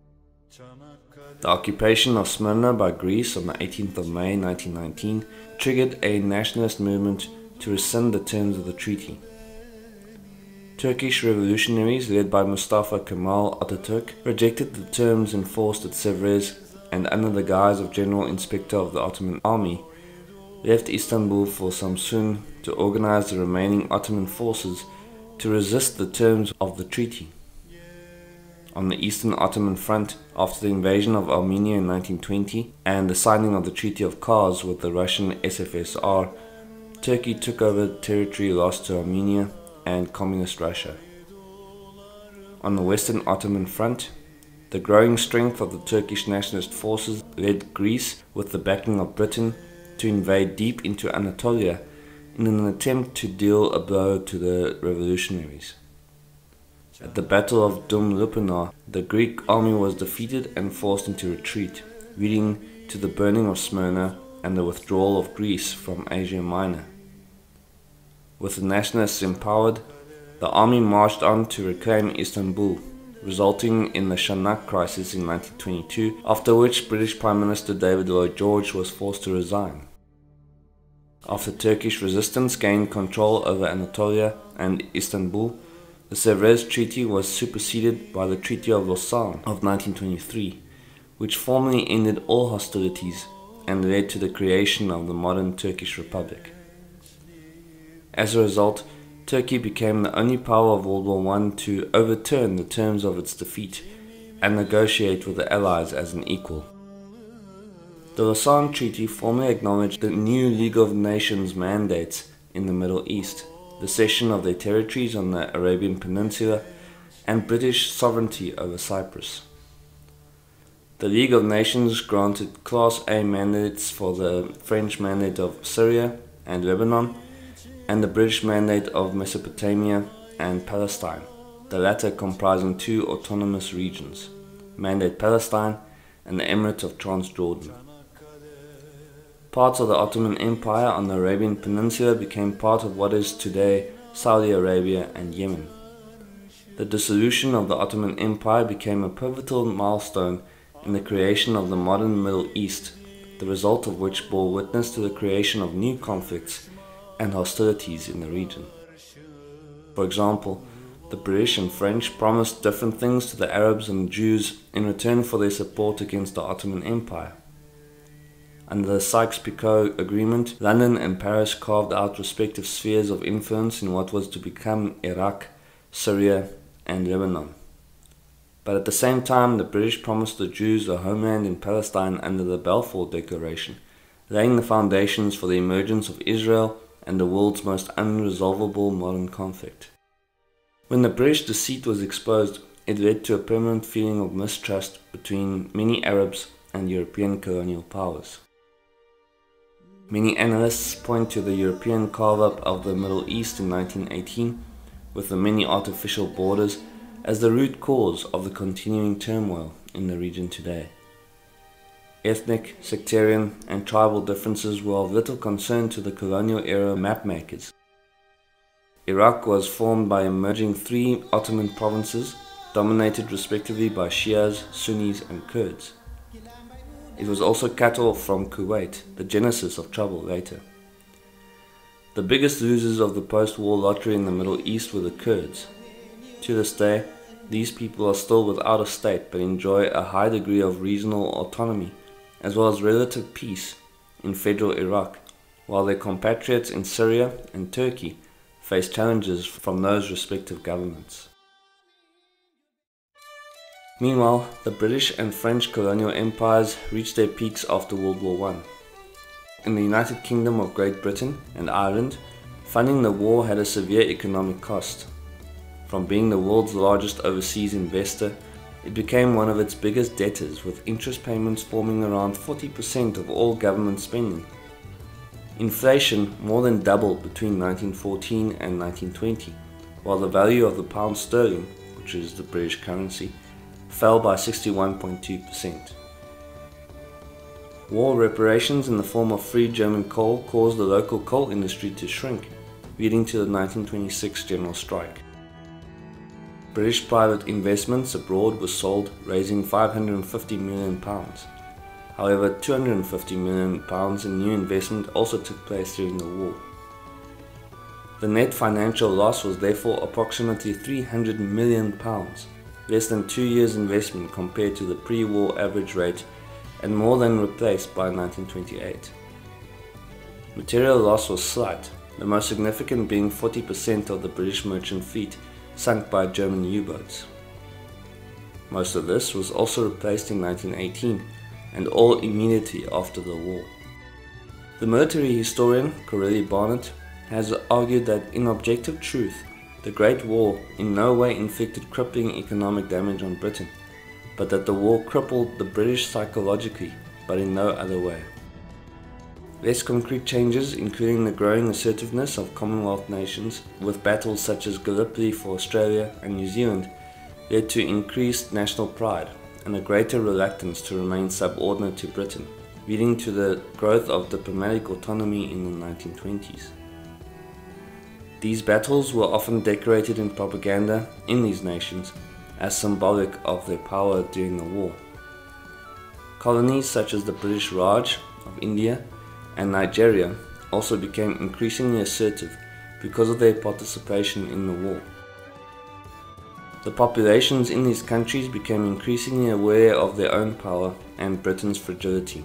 The occupation of Smyrna by Greece on the eighteenth of May nineteen nineteen triggered a nationalist movement to rescind the terms of the treaty. Turkish revolutionaries led by Mustafa Kemal Atatürk rejected the terms enforced at Sèvres and, under the guise of General Inspector of the Ottoman Army, left Istanbul for Samsun to organize the remaining Ottoman forces to resist the terms of the treaty. On the Eastern Ottoman front, after the invasion of Armenia in nineteen twenty and the signing of the Treaty of Kars with the Russian S F S R, Turkey took over territory lost to Armenia and Communist Russia. On the Western Ottoman front, the growing strength of the Turkish nationalist forces led Greece, with the backing of Britain, to invade deep into Anatolia in an attempt to deal a blow to the revolutionaries. At the Battle of Dum-Lupinar, the Greek army was defeated and forced into retreat, leading to the burning of Smyrna and the withdrawal of Greece from Asia Minor. With the nationalists empowered, the army marched on to reclaim Istanbul, resulting in the Shannak crisis in nineteen twenty-two, after which British Prime Minister David Lloyd George was forced to resign. After Turkish resistance gained control over Anatolia and Istanbul, the Sèvres Treaty was superseded by the Treaty of Lausanne of nineteen twenty-three, which formally ended all hostilities and led to the creation of the modern Turkish Republic. As a result, Turkey became the only power of World War One to overturn the terms of its defeat and negotiate with the Allies as an equal. The Lausanne Treaty formally acknowledged the new League of Nations mandates in the Middle East, the cession of their territories on the Arabian Peninsula, and British sovereignty over Cyprus. The League of Nations granted Class A mandates for the French Mandate of Syria and Lebanon, and the British Mandate of Mesopotamia and Palestine, the latter comprising two autonomous regions, Mandate Palestine and the Emirate of Transjordan. Parts of the Ottoman Empire on the Arabian Peninsula became part of what is today Saudi Arabia and Yemen. The dissolution of the Ottoman Empire became a pivotal milestone in the creation of the modern Middle East, the result of which bore witness to the creation of new conflicts and hostilities in the region. For example, the British and French promised different things to the Arabs and the Jews in return for their support against the Ottoman Empire. Under the Sykes-Picot Agreement, London and Paris carved out respective spheres of influence in what was to become Iraq, Syria, and Lebanon. But at the same time, the British promised the Jews a homeland in Palestine under the Balfour Declaration, laying the foundations for the emergence of Israel and the world's most unresolvable modern conflict. When the British deceit was exposed, it led to a permanent feeling of mistrust between many Arabs and European colonial powers. Many analysts point to the European carve-up of the Middle East in nineteen eighteen, with the many artificial borders, as the root cause of the continuing turmoil in the region today. Ethnic, sectarian, and tribal differences were of little concern to the colonial era mapmakers. Iraq was formed by emerging three Ottoman provinces, dominated respectively by Shias, Sunnis, and Kurds. It was also cut off from Kuwait, the genesis of trouble later. The biggest losers of the post-war lottery in the Middle East were the Kurds. To this day, these people are still without a state but enjoy a high degree of regional autonomy, as well as relative peace in federal Iraq, while their compatriots in Syria and Turkey face challenges from those respective governments. Meanwhile, the British and French colonial empires reached their peaks after World War One. In the United Kingdom of Great Britain and Ireland, funding the war had a severe economic cost. From being the world's largest overseas investor, it became one of its biggest debtors, with interest payments forming around forty percent of all government spending. Inflation more than doubled between nineteen fourteen and nineteen twenty, while the value of the pound sterling, which is the British currency, fell by sixty-one point two percent. War reparations in the form of free German coal caused the local coal industry to shrink, leading to the nineteen twenty-six general strike. British private investments abroad were sold, raising five hundred fifty million pounds. However, two hundred fifty million pounds in new investment also took place during the war. The net financial loss was therefore approximately three hundred million pounds, less than two years' investment compared to the pre-war average rate, and more than replaced by nineteen twenty-eight. Material loss was slight, the most significant being forty percent of the British merchant fleet sunk by German U-boats. Most of this was also replaced in nineteen eighteen, and all immediately after the war. The military historian Corelli Barnett has argued that in objective truth, the Great War in no way inflicted crippling economic damage on Britain, but that the war crippled the British psychologically, but in no other way. Less concrete changes, including the growing assertiveness of Commonwealth nations, with battles such as Gallipoli for Australia and New Zealand, led to increased national pride and a greater reluctance to remain subordinate to Britain, leading to the growth of diplomatic autonomy in the nineteen twenties. These battles were often decorated in propaganda in these nations as symbolic of their power during the war. Colonies such as the British Raj of India and Nigeria also became increasingly assertive because of their participation in the war. The populations in these countries became increasingly aware of their own power and Britain's fragility.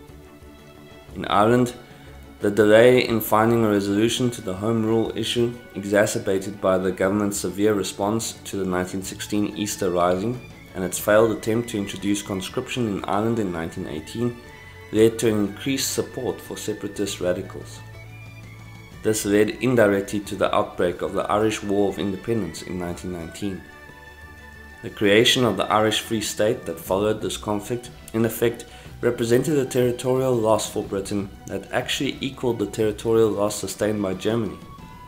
In Ireland, the delay in finding a resolution to the Home Rule issue, exacerbated by the government's severe response to the nineteen sixteen Easter Rising and its failed attempt to introduce conscription in Ireland in nineteen eighteen, led to an increased support for separatist radicals. This led indirectly to the outbreak of the Irish War of Independence in nineteen nineteen. The creation of the Irish Free State that followed this conflict, in effect, represented a territorial loss for Britain that actually equaled the territorial loss sustained by Germany.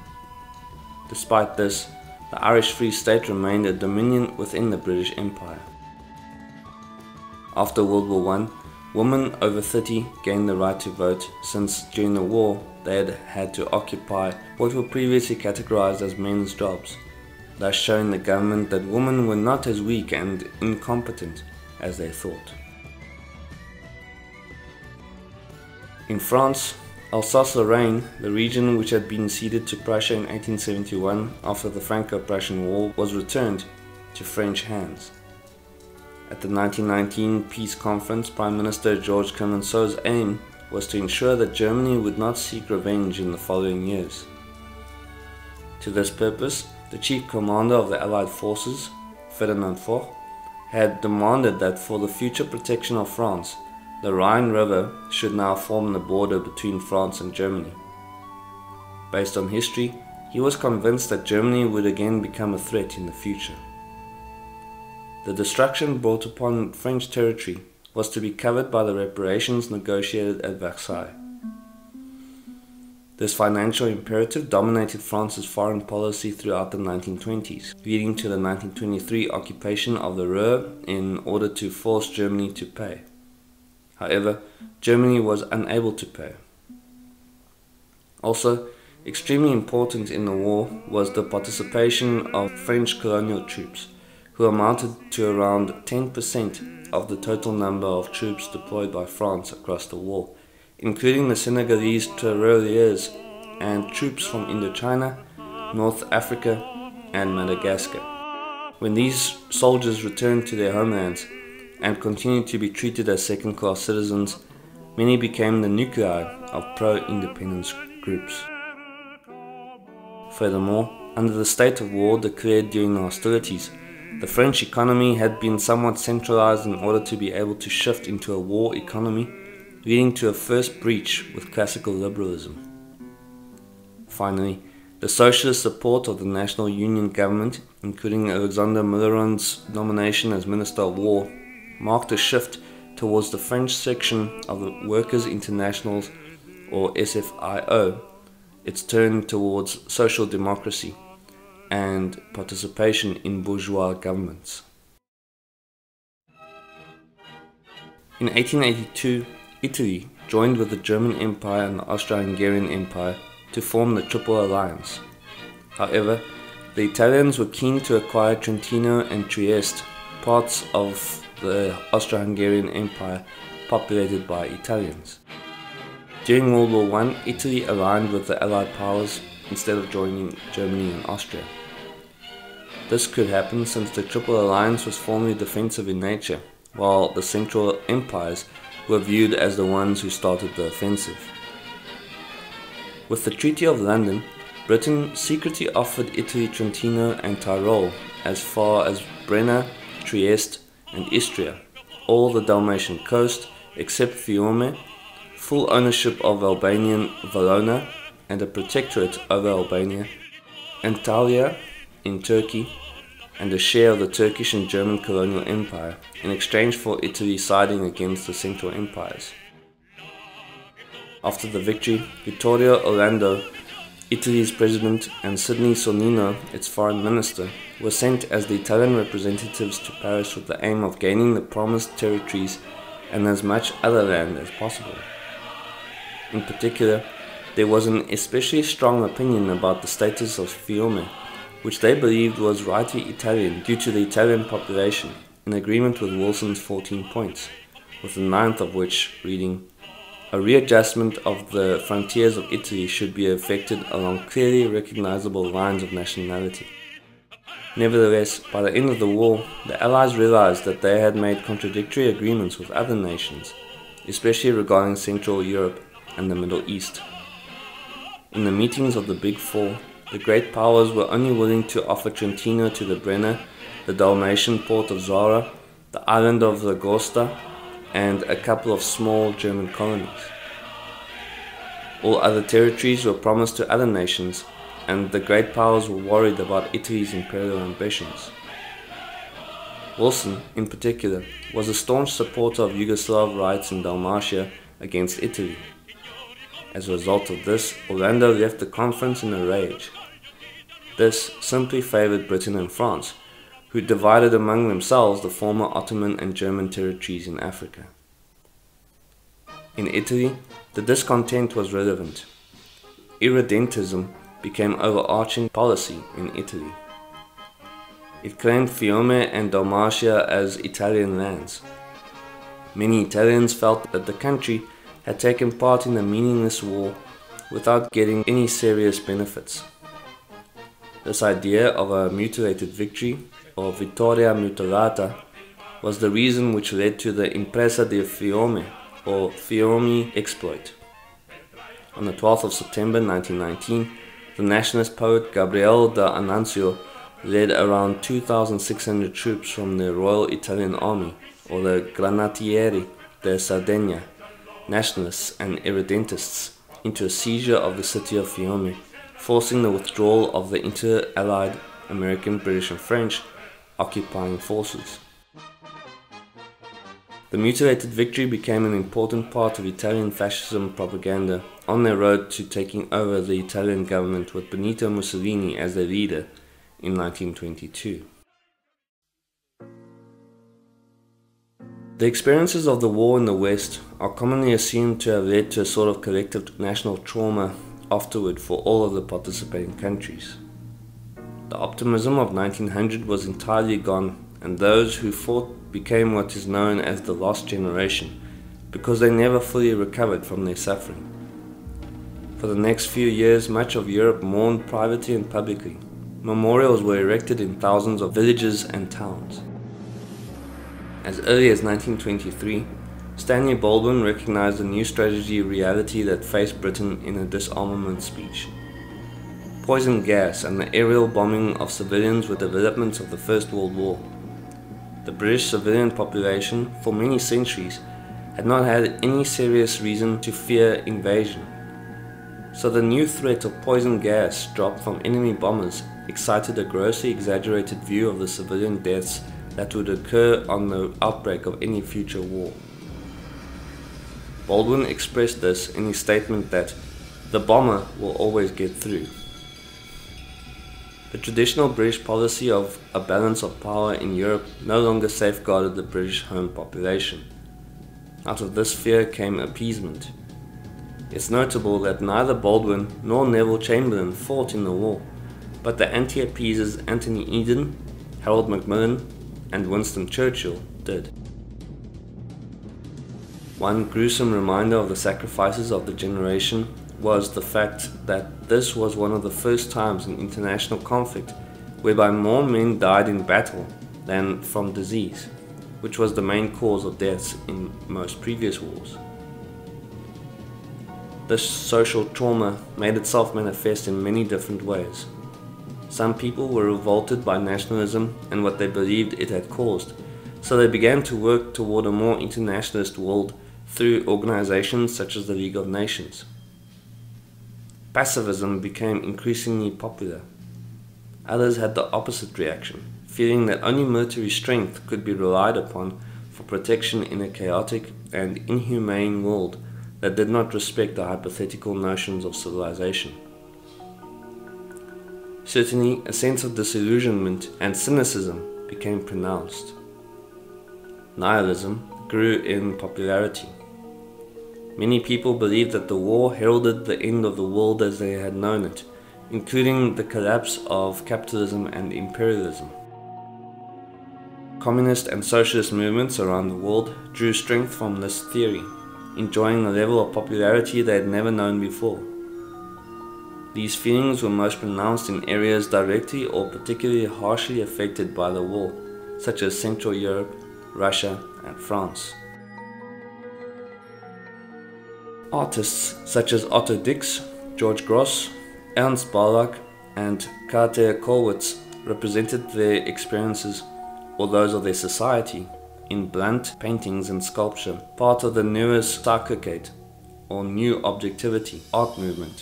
Despite this, the Irish Free State remained a dominion within the British Empire. After World War One, women over thirty gained the right to vote, since during the war they had had to occupy what were previously categorized as men's jobs, thus showing the government that women were not as weak and incompetent as they thought. In France, Alsace-Lorraine, the region which had been ceded to Prussia in eighteen seventy-one after the Franco-Prussian War, was returned to French hands. At the nineteen nineteen Peace Conference, Prime Minister Georges Clemenceau's aim was to ensure that Germany would not seek revenge in the following years. To this purpose, the Chief Commander of the Allied Forces, Ferdinand Foch, had demanded that for the future protection of France, the Rhine River should now form the border between France and Germany. Based on history, he was convinced that Germany would again become a threat in the future. The destruction brought upon French territory was to be covered by the reparations negotiated at Versailles. This financial imperative dominated France's foreign policy throughout the nineteen twenties, leading to the nineteen twenty-three occupation of the Ruhr in order to force Germany to pay. However, Germany was unable to pay. Also, extremely important in the war was the participation of French colonial troops, who amounted to around ten percent of the total number of troops deployed by France across the war, including the Senegalese tirailleurs and troops from Indochina, North Africa, and Madagascar. When these soldiers returned to their homelands and continued to be treated as second-class citizens, many became the nuclei of pro-independence groups. Furthermore, under the state of war declared during the hostilities, the French economy had been somewhat centralized in order to be able to shift into a war economy, leading to a first breach with classical liberalism. Finally, the socialist support of the National Union government, including Alexander Millerand's nomination as Minister of War, marked a shift towards the French section of the Workers' Internationals, or S F I O, its turn towards social democracy and participation in bourgeois governments. In eighteen eighty-two, Italy joined with the German Empire and the Austro-Hungarian Empire to form the Triple Alliance. However, the Italians were keen to acquire Trentino and Trieste, parts of the Austro-Hungarian Empire populated by Italians. During World War One, Italy aligned with the Allied powers instead of joining Germany and Austria. This could happen since the Triple Alliance was formally defensive in nature, while the Central Empires were viewed as the ones who started the offensive. With the Treaty of London, Britain secretly offered Italy Trentino and Tyrol as far as Brenner, Trieste and Istria, all the Dalmatian coast except Fiume, full ownership of Albanian Valona and a protectorate over Albania, Antalya in Turkey, and a share of the Turkish and German colonial empire in exchange for Italy siding against the Central Empires. After the victory, Vittorio Orlando, Italy's president, and Sidney Sonnino, its foreign minister, were sent as the Italian representatives to Paris with the aim of gaining the promised territories and as much other land as possible. In particular, there was an especially strong opinion about the status of Fiume, which they believed was rightly Italian due to the Italian population, in agreement with Wilson's fourteen points, with the ninth of which reading, "A readjustment of the frontiers of Italy should be effected along clearly recognizable lines of nationality." Nevertheless, by the end of the war, the Allies realized that they had made contradictory agreements with other nations, especially regarding Central Europe and the Middle East. In the meetings of the Big Four, the great powers were only willing to offer Trentino to the Brenner, the Dalmatian port of Zara, the island of Ragosta, and a couple of small German colonies. All other territories were promised to other nations, and the great powers were worried about Italy's imperial ambitions. Wilson, in particular, was a staunch supporter of Yugoslav rights in Dalmatia against Italy. As a result of this, Orlando left the conference in a rage. This simply favored Britain and France, who divided among themselves the former Ottoman and German territories in Africa. In Italy, the discontent was relevant. Irredentism became overarching policy in Italy. It claimed Fiume and Dalmatia as Italian lands. Many Italians felt that the country had taken part in a meaningless war without getting any serious benefits. This idea of a mutilated victory, or Vittoria Mutilata, was the reason which led to the Impresa di Fiume, or Fiume exploit. On the twelfth of September nineteen nineteen, the nationalist poet Gabriele d'Annunzio led around two thousand six hundred troops from the Royal Italian Army, or the Granatieri de Sardegna, nationalists and irredentists, into a seizure of the city of Fiume, forcing the withdrawal of the inter-allied American, British and French occupying forces. The mutilated victory became an important part of Italian fascism propaganda on their road to taking over the Italian government with Benito Mussolini as their leader in nineteen twenty-two. The experiences of the war in the West are commonly assumed to have led to a sort of collective national trauma afterward for all of the participating countries. The optimism of nineteen hundred was entirely gone, and those who fought became what is known as the lost generation, because they never fully recovered from their suffering. For the next few years, much of Europe mourned privately and publicly. Memorials were erected in thousands of villages and towns. As early as nineteen twenty-three, Stanley Baldwin recognized the new strategy reality that faced Britain in a disarmament speech. Poison gas and the aerial bombing of civilians were developments of the First World War. The British civilian population, for many centuries, had not had any serious reason to fear invasion. So the new threat of poison gas dropped from enemy bombers excited a grossly exaggerated view of the civilian deaths that would occur on the outbreak of any future war. Baldwin expressed this in his statement that the bomber will always get through. The traditional British policy of a balance of power in Europe no longer safeguarded the British home population. Out of this fear came appeasement. It's notable that neither Baldwin nor Neville Chamberlain fought in the war, but the anti-appeasers Anthony Eden, Harold Macmillan, and Winston Churchill did. One gruesome reminder of the sacrifices of the generation was the fact that this was one of the first times in international conflict whereby more men died in battle than from disease, which was the main cause of deaths in most previous wars. This social trauma made itself manifest in many different ways. Some people were revolted by nationalism and what they believed it had caused, so they began to work toward a more internationalist world through organizations such as the League of Nations. Pacifism became increasingly popular. Others had the opposite reaction, feeling that only military strength could be relied upon for protection in a chaotic and inhumane world that did not respect the hypothetical notions of civilization. Certainly, a sense of disillusionment and cynicism became pronounced. Nihilism grew in popularity. Many people believed that the war heralded the end of the world as they had known it, including the collapse of capitalism and imperialism. Communist and socialist movements around the world drew strength from this theory, enjoying a level of popularity they had never known before. These feelings were most pronounced in areas directly or particularly harshly affected by the war, such as Central Europe, Russia, and France. Artists such as Otto Dix, George Grosz, Ernst Barlach, and Kater Kollwitz represented their experiences, or those of their society, in blunt paintings and sculpture, part of the Neues or New Objectivity art movement.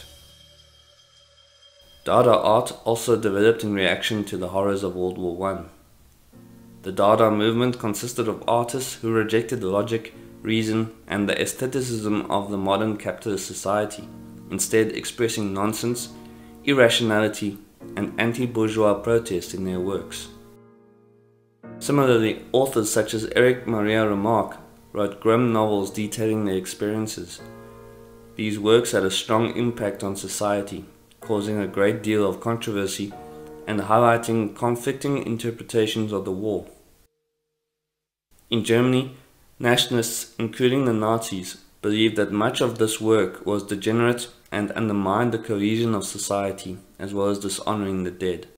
Dada art also developed in reaction to the horrors of World War One. The Dada movement consisted of artists who rejected logic, reason, and the aestheticism of the modern capitalist society, instead expressing nonsense, irrationality, and anti-bourgeois protest in their works. Similarly, authors such as Erich Maria Remarque wrote grim novels detailing their experiences. These works had a strong impact on society, causing a great deal of controversy and highlighting conflicting interpretations of the war. In Germany, nationalists, including the Nazis, believed that much of this work was degenerate and undermined the cohesion of society, as well as dishonoring the dead.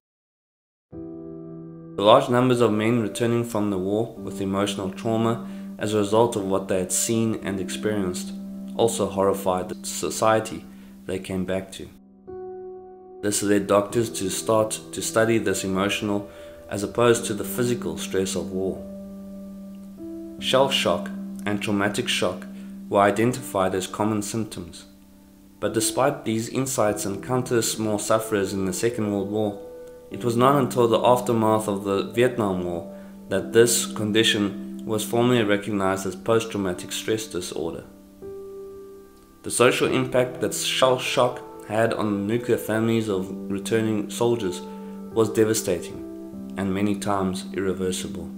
The large numbers of men returning from the war with emotional trauma as a result of what they had seen and experienced also horrified the society they came back to. This led doctors to start to study this emotional as opposed to the physical stress of war. Shell shock and traumatic shock were identified as common symptoms, but despite these insights and countless more sufferers in the Second World War, it was not until the aftermath of the Vietnam War that this condition was formally recognized as post-traumatic stress disorder. The social impact that shell shock had on the nuclear families of returning soldiers was devastating and many times irreversible.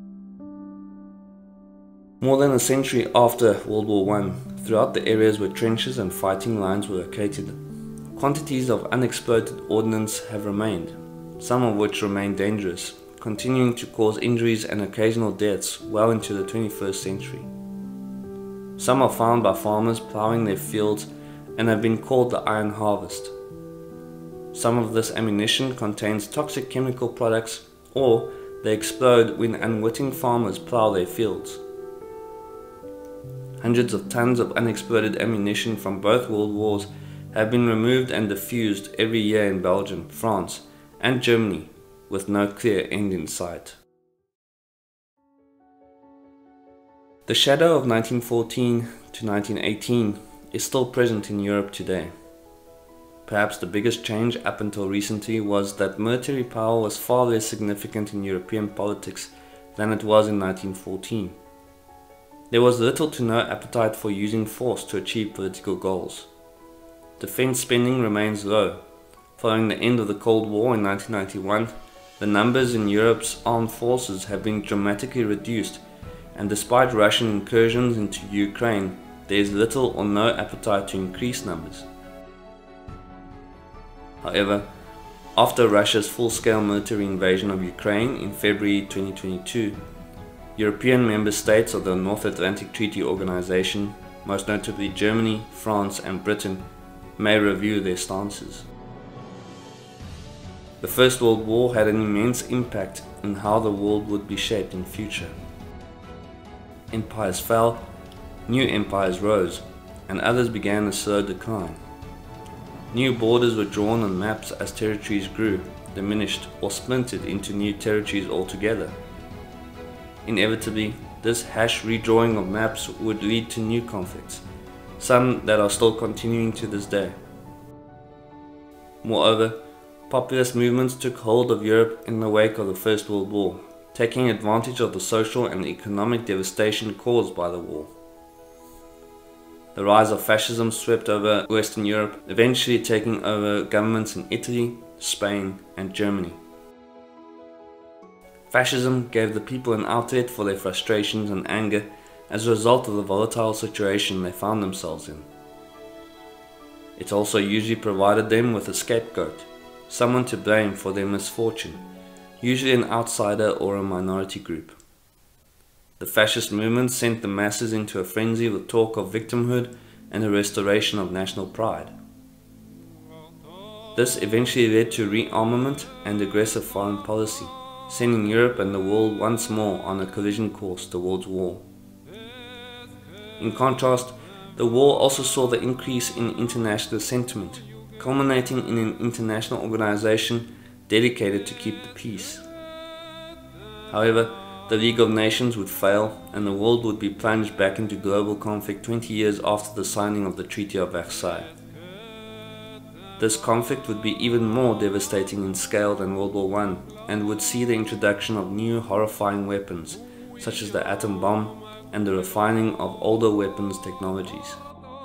More than a century after World War One, throughout the areas where trenches and fighting lines were located, quantities of unexploded ordnance have remained, some of which remain dangerous, continuing to cause injuries and occasional deaths well into the twenty-first century. Some are found by farmers ploughing their fields and have been called the iron harvest. Some of this ammunition contains toxic chemical products, or they explode when unwitting farmers plough their fields. Hundreds of tons of unexploded ammunition from both world wars have been removed and diffused every year in Belgium, France, and Germany, with no clear end in sight. The shadow of nineteen fourteen to nineteen eighteen is still present in Europe today. Perhaps the biggest change up until recently was that military power was far less significant in European politics than it was in nineteen fourteen. There was little to no appetite for using force to achieve political goals. Defense spending remains low. Following the end of the Cold War in nineteen ninety-one, the numbers in Europe's armed forces have been dramatically reduced, and despite Russian incursions into Ukraine, there is little or no appetite to increase numbers. However, after Russia's full-scale military invasion of Ukraine in February twenty twenty-two, European member states of the North Atlantic Treaty Organization, most notably Germany, France and Britain, may review their stances. The First World War had an immense impact on how the world would be shaped in future. Empires fell, new empires rose, and others began a slow decline. New borders were drawn on maps as territories grew, diminished, or splintered into new territories altogether. Inevitably, this hash redrawing of maps would lead to new conflicts, some that are still continuing to this day. Moreover, populist movements took hold of Europe in the wake of the First World War, taking advantage of the social and economic devastation caused by the war. The rise of fascism swept over Western Europe, eventually taking over governments in Italy, Spain and Germany. Fascism gave the people an outlet for their frustrations and anger as a result of the volatile situation they found themselves in. It also usually provided them with a scapegoat, someone to blame for their misfortune, usually an outsider or a minority group. The fascist movement sent the masses into a frenzy with talk of victimhood and a restoration of national pride. This eventually led to rearmament and aggressive foreign policy, sending Europe and the world once more on a collision course towards war. In contrast, the war also saw the increase in international sentiment, culminating in an international organization dedicated to keep the peace. However, the League of Nations would fail and the world would be plunged back into global conflict twenty years after the signing of the Treaty of Versailles. This conflict would be even more devastating in scale than World War One and would see the introduction of new horrifying weapons such as the atom bomb and the refining of older weapons technologies.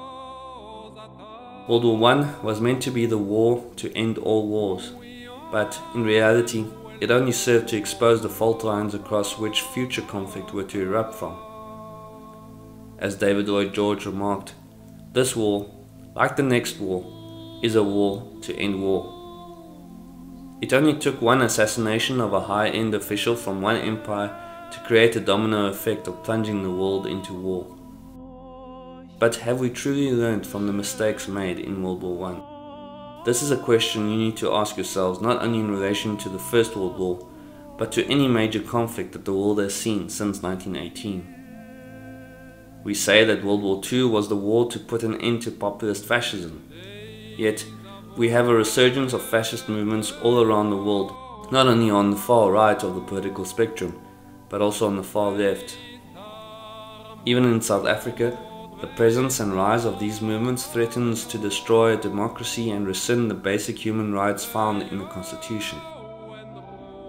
World War One was meant to be the war to end all wars, but in reality it only served to expose the fault lines across which future conflict were to erupt from. As David Lloyd George remarked, this war, like the next war, is a war to end war. It only took one assassination of a high-end official from one empire to create a domino effect of plunging the world into war. But have we truly learned from the mistakes made in World War One? This is a question you need to ask yourselves not only in relation to the First World War, but to any major conflict that the world has seen since nineteen eighteen. We say that World War Two was the war to put an end to populist fascism. Yet, we have a resurgence of fascist movements all around the world, not only on the far right of the political spectrum, but also on the far left. Even in South Africa, the presence and rise of these movements threatens to destroy democracy and rescind the basic human rights found in the Constitution.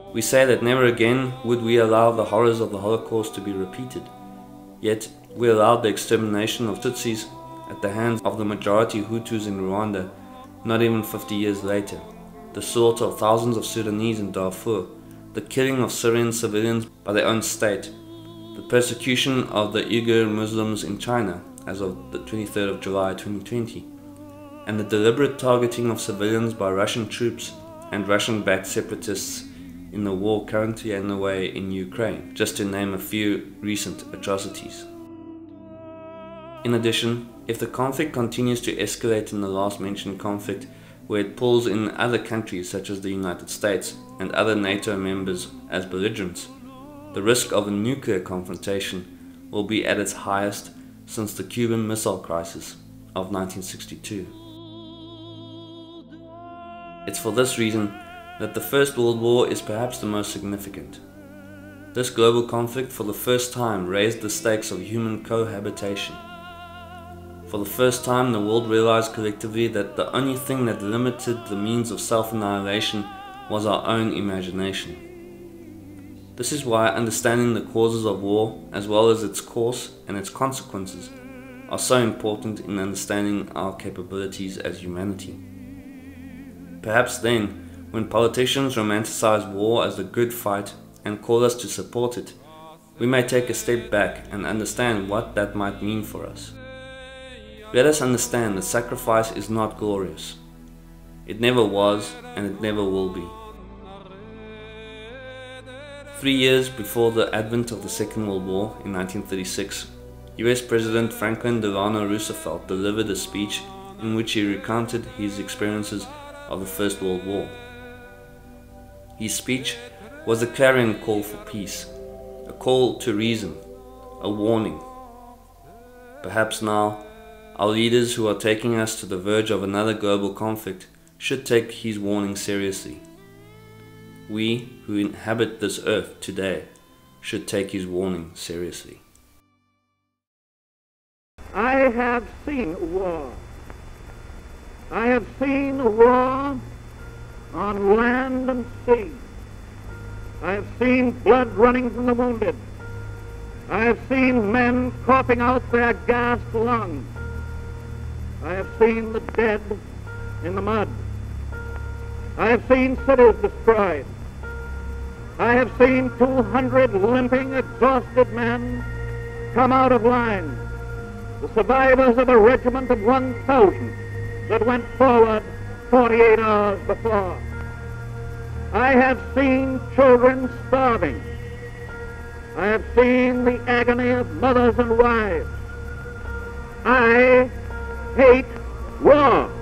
We say that never again would we allow the horrors of the Holocaust to be repeated. Yet, we allowed the extermination of Tutsis at the hands of the majority Hutus in Rwanda not even fifty years later, the slaughter of thousands of Sudanese in Darfur, the killing of Syrian civilians by their own state, the persecution of the Uyghur Muslims in China as of the twenty-third of July twenty twenty, and the deliberate targeting of civilians by Russian troops and Russian-backed separatists in the war currently underway in Ukraine, just to name a few recent atrocities. In addition, if the conflict continues to escalate in the last mentioned conflict, where it pulls in other countries such as the United States and other NATO members as belligerents, the risk of a nuclear confrontation will be at its highest since the Cuban Missile Crisis of nineteen sixty-two. It's for this reason that the First World War is perhaps the most significant. This global conflict for the first time raised the stakes of human cohabitation. For the first time, the world realized collectively that the only thing that limited the means of self-annihilation was our own imagination. This is why understanding the causes of war, as well as its course and its consequences, are so important in understanding our capabilities as humanity. Perhaps then, when politicians romanticize war as a good fight and call us to support it, we may take a step back and understand what that might mean for us. Let us understand that sacrifice is not glorious. It never was, and it never will be. Three years before the advent of the Second World War in nineteen thirty-six, U S President Franklin Delano Roosevelt delivered a speech in which he recounted his experiences of the First World War. His speech was a clarion call for peace, a call to reason, a warning. Perhaps now, our leaders who are taking us to the verge of another global conflict should take his warning seriously. We who inhabit this earth today should take his warning seriously. I have seen war. I have seen war on land and sea. I have seen blood running from the wounded. I have seen men coughing out their gasped lungs. I have seen the dead in the mud. I have seen cities destroyed. I have seen two hundred limping, exhausted men come out of line, the survivors of a regiment of one thousand that went forward forty-eight hours before. I have seen children starving. I have seen the agony of mothers and wives. I hate war.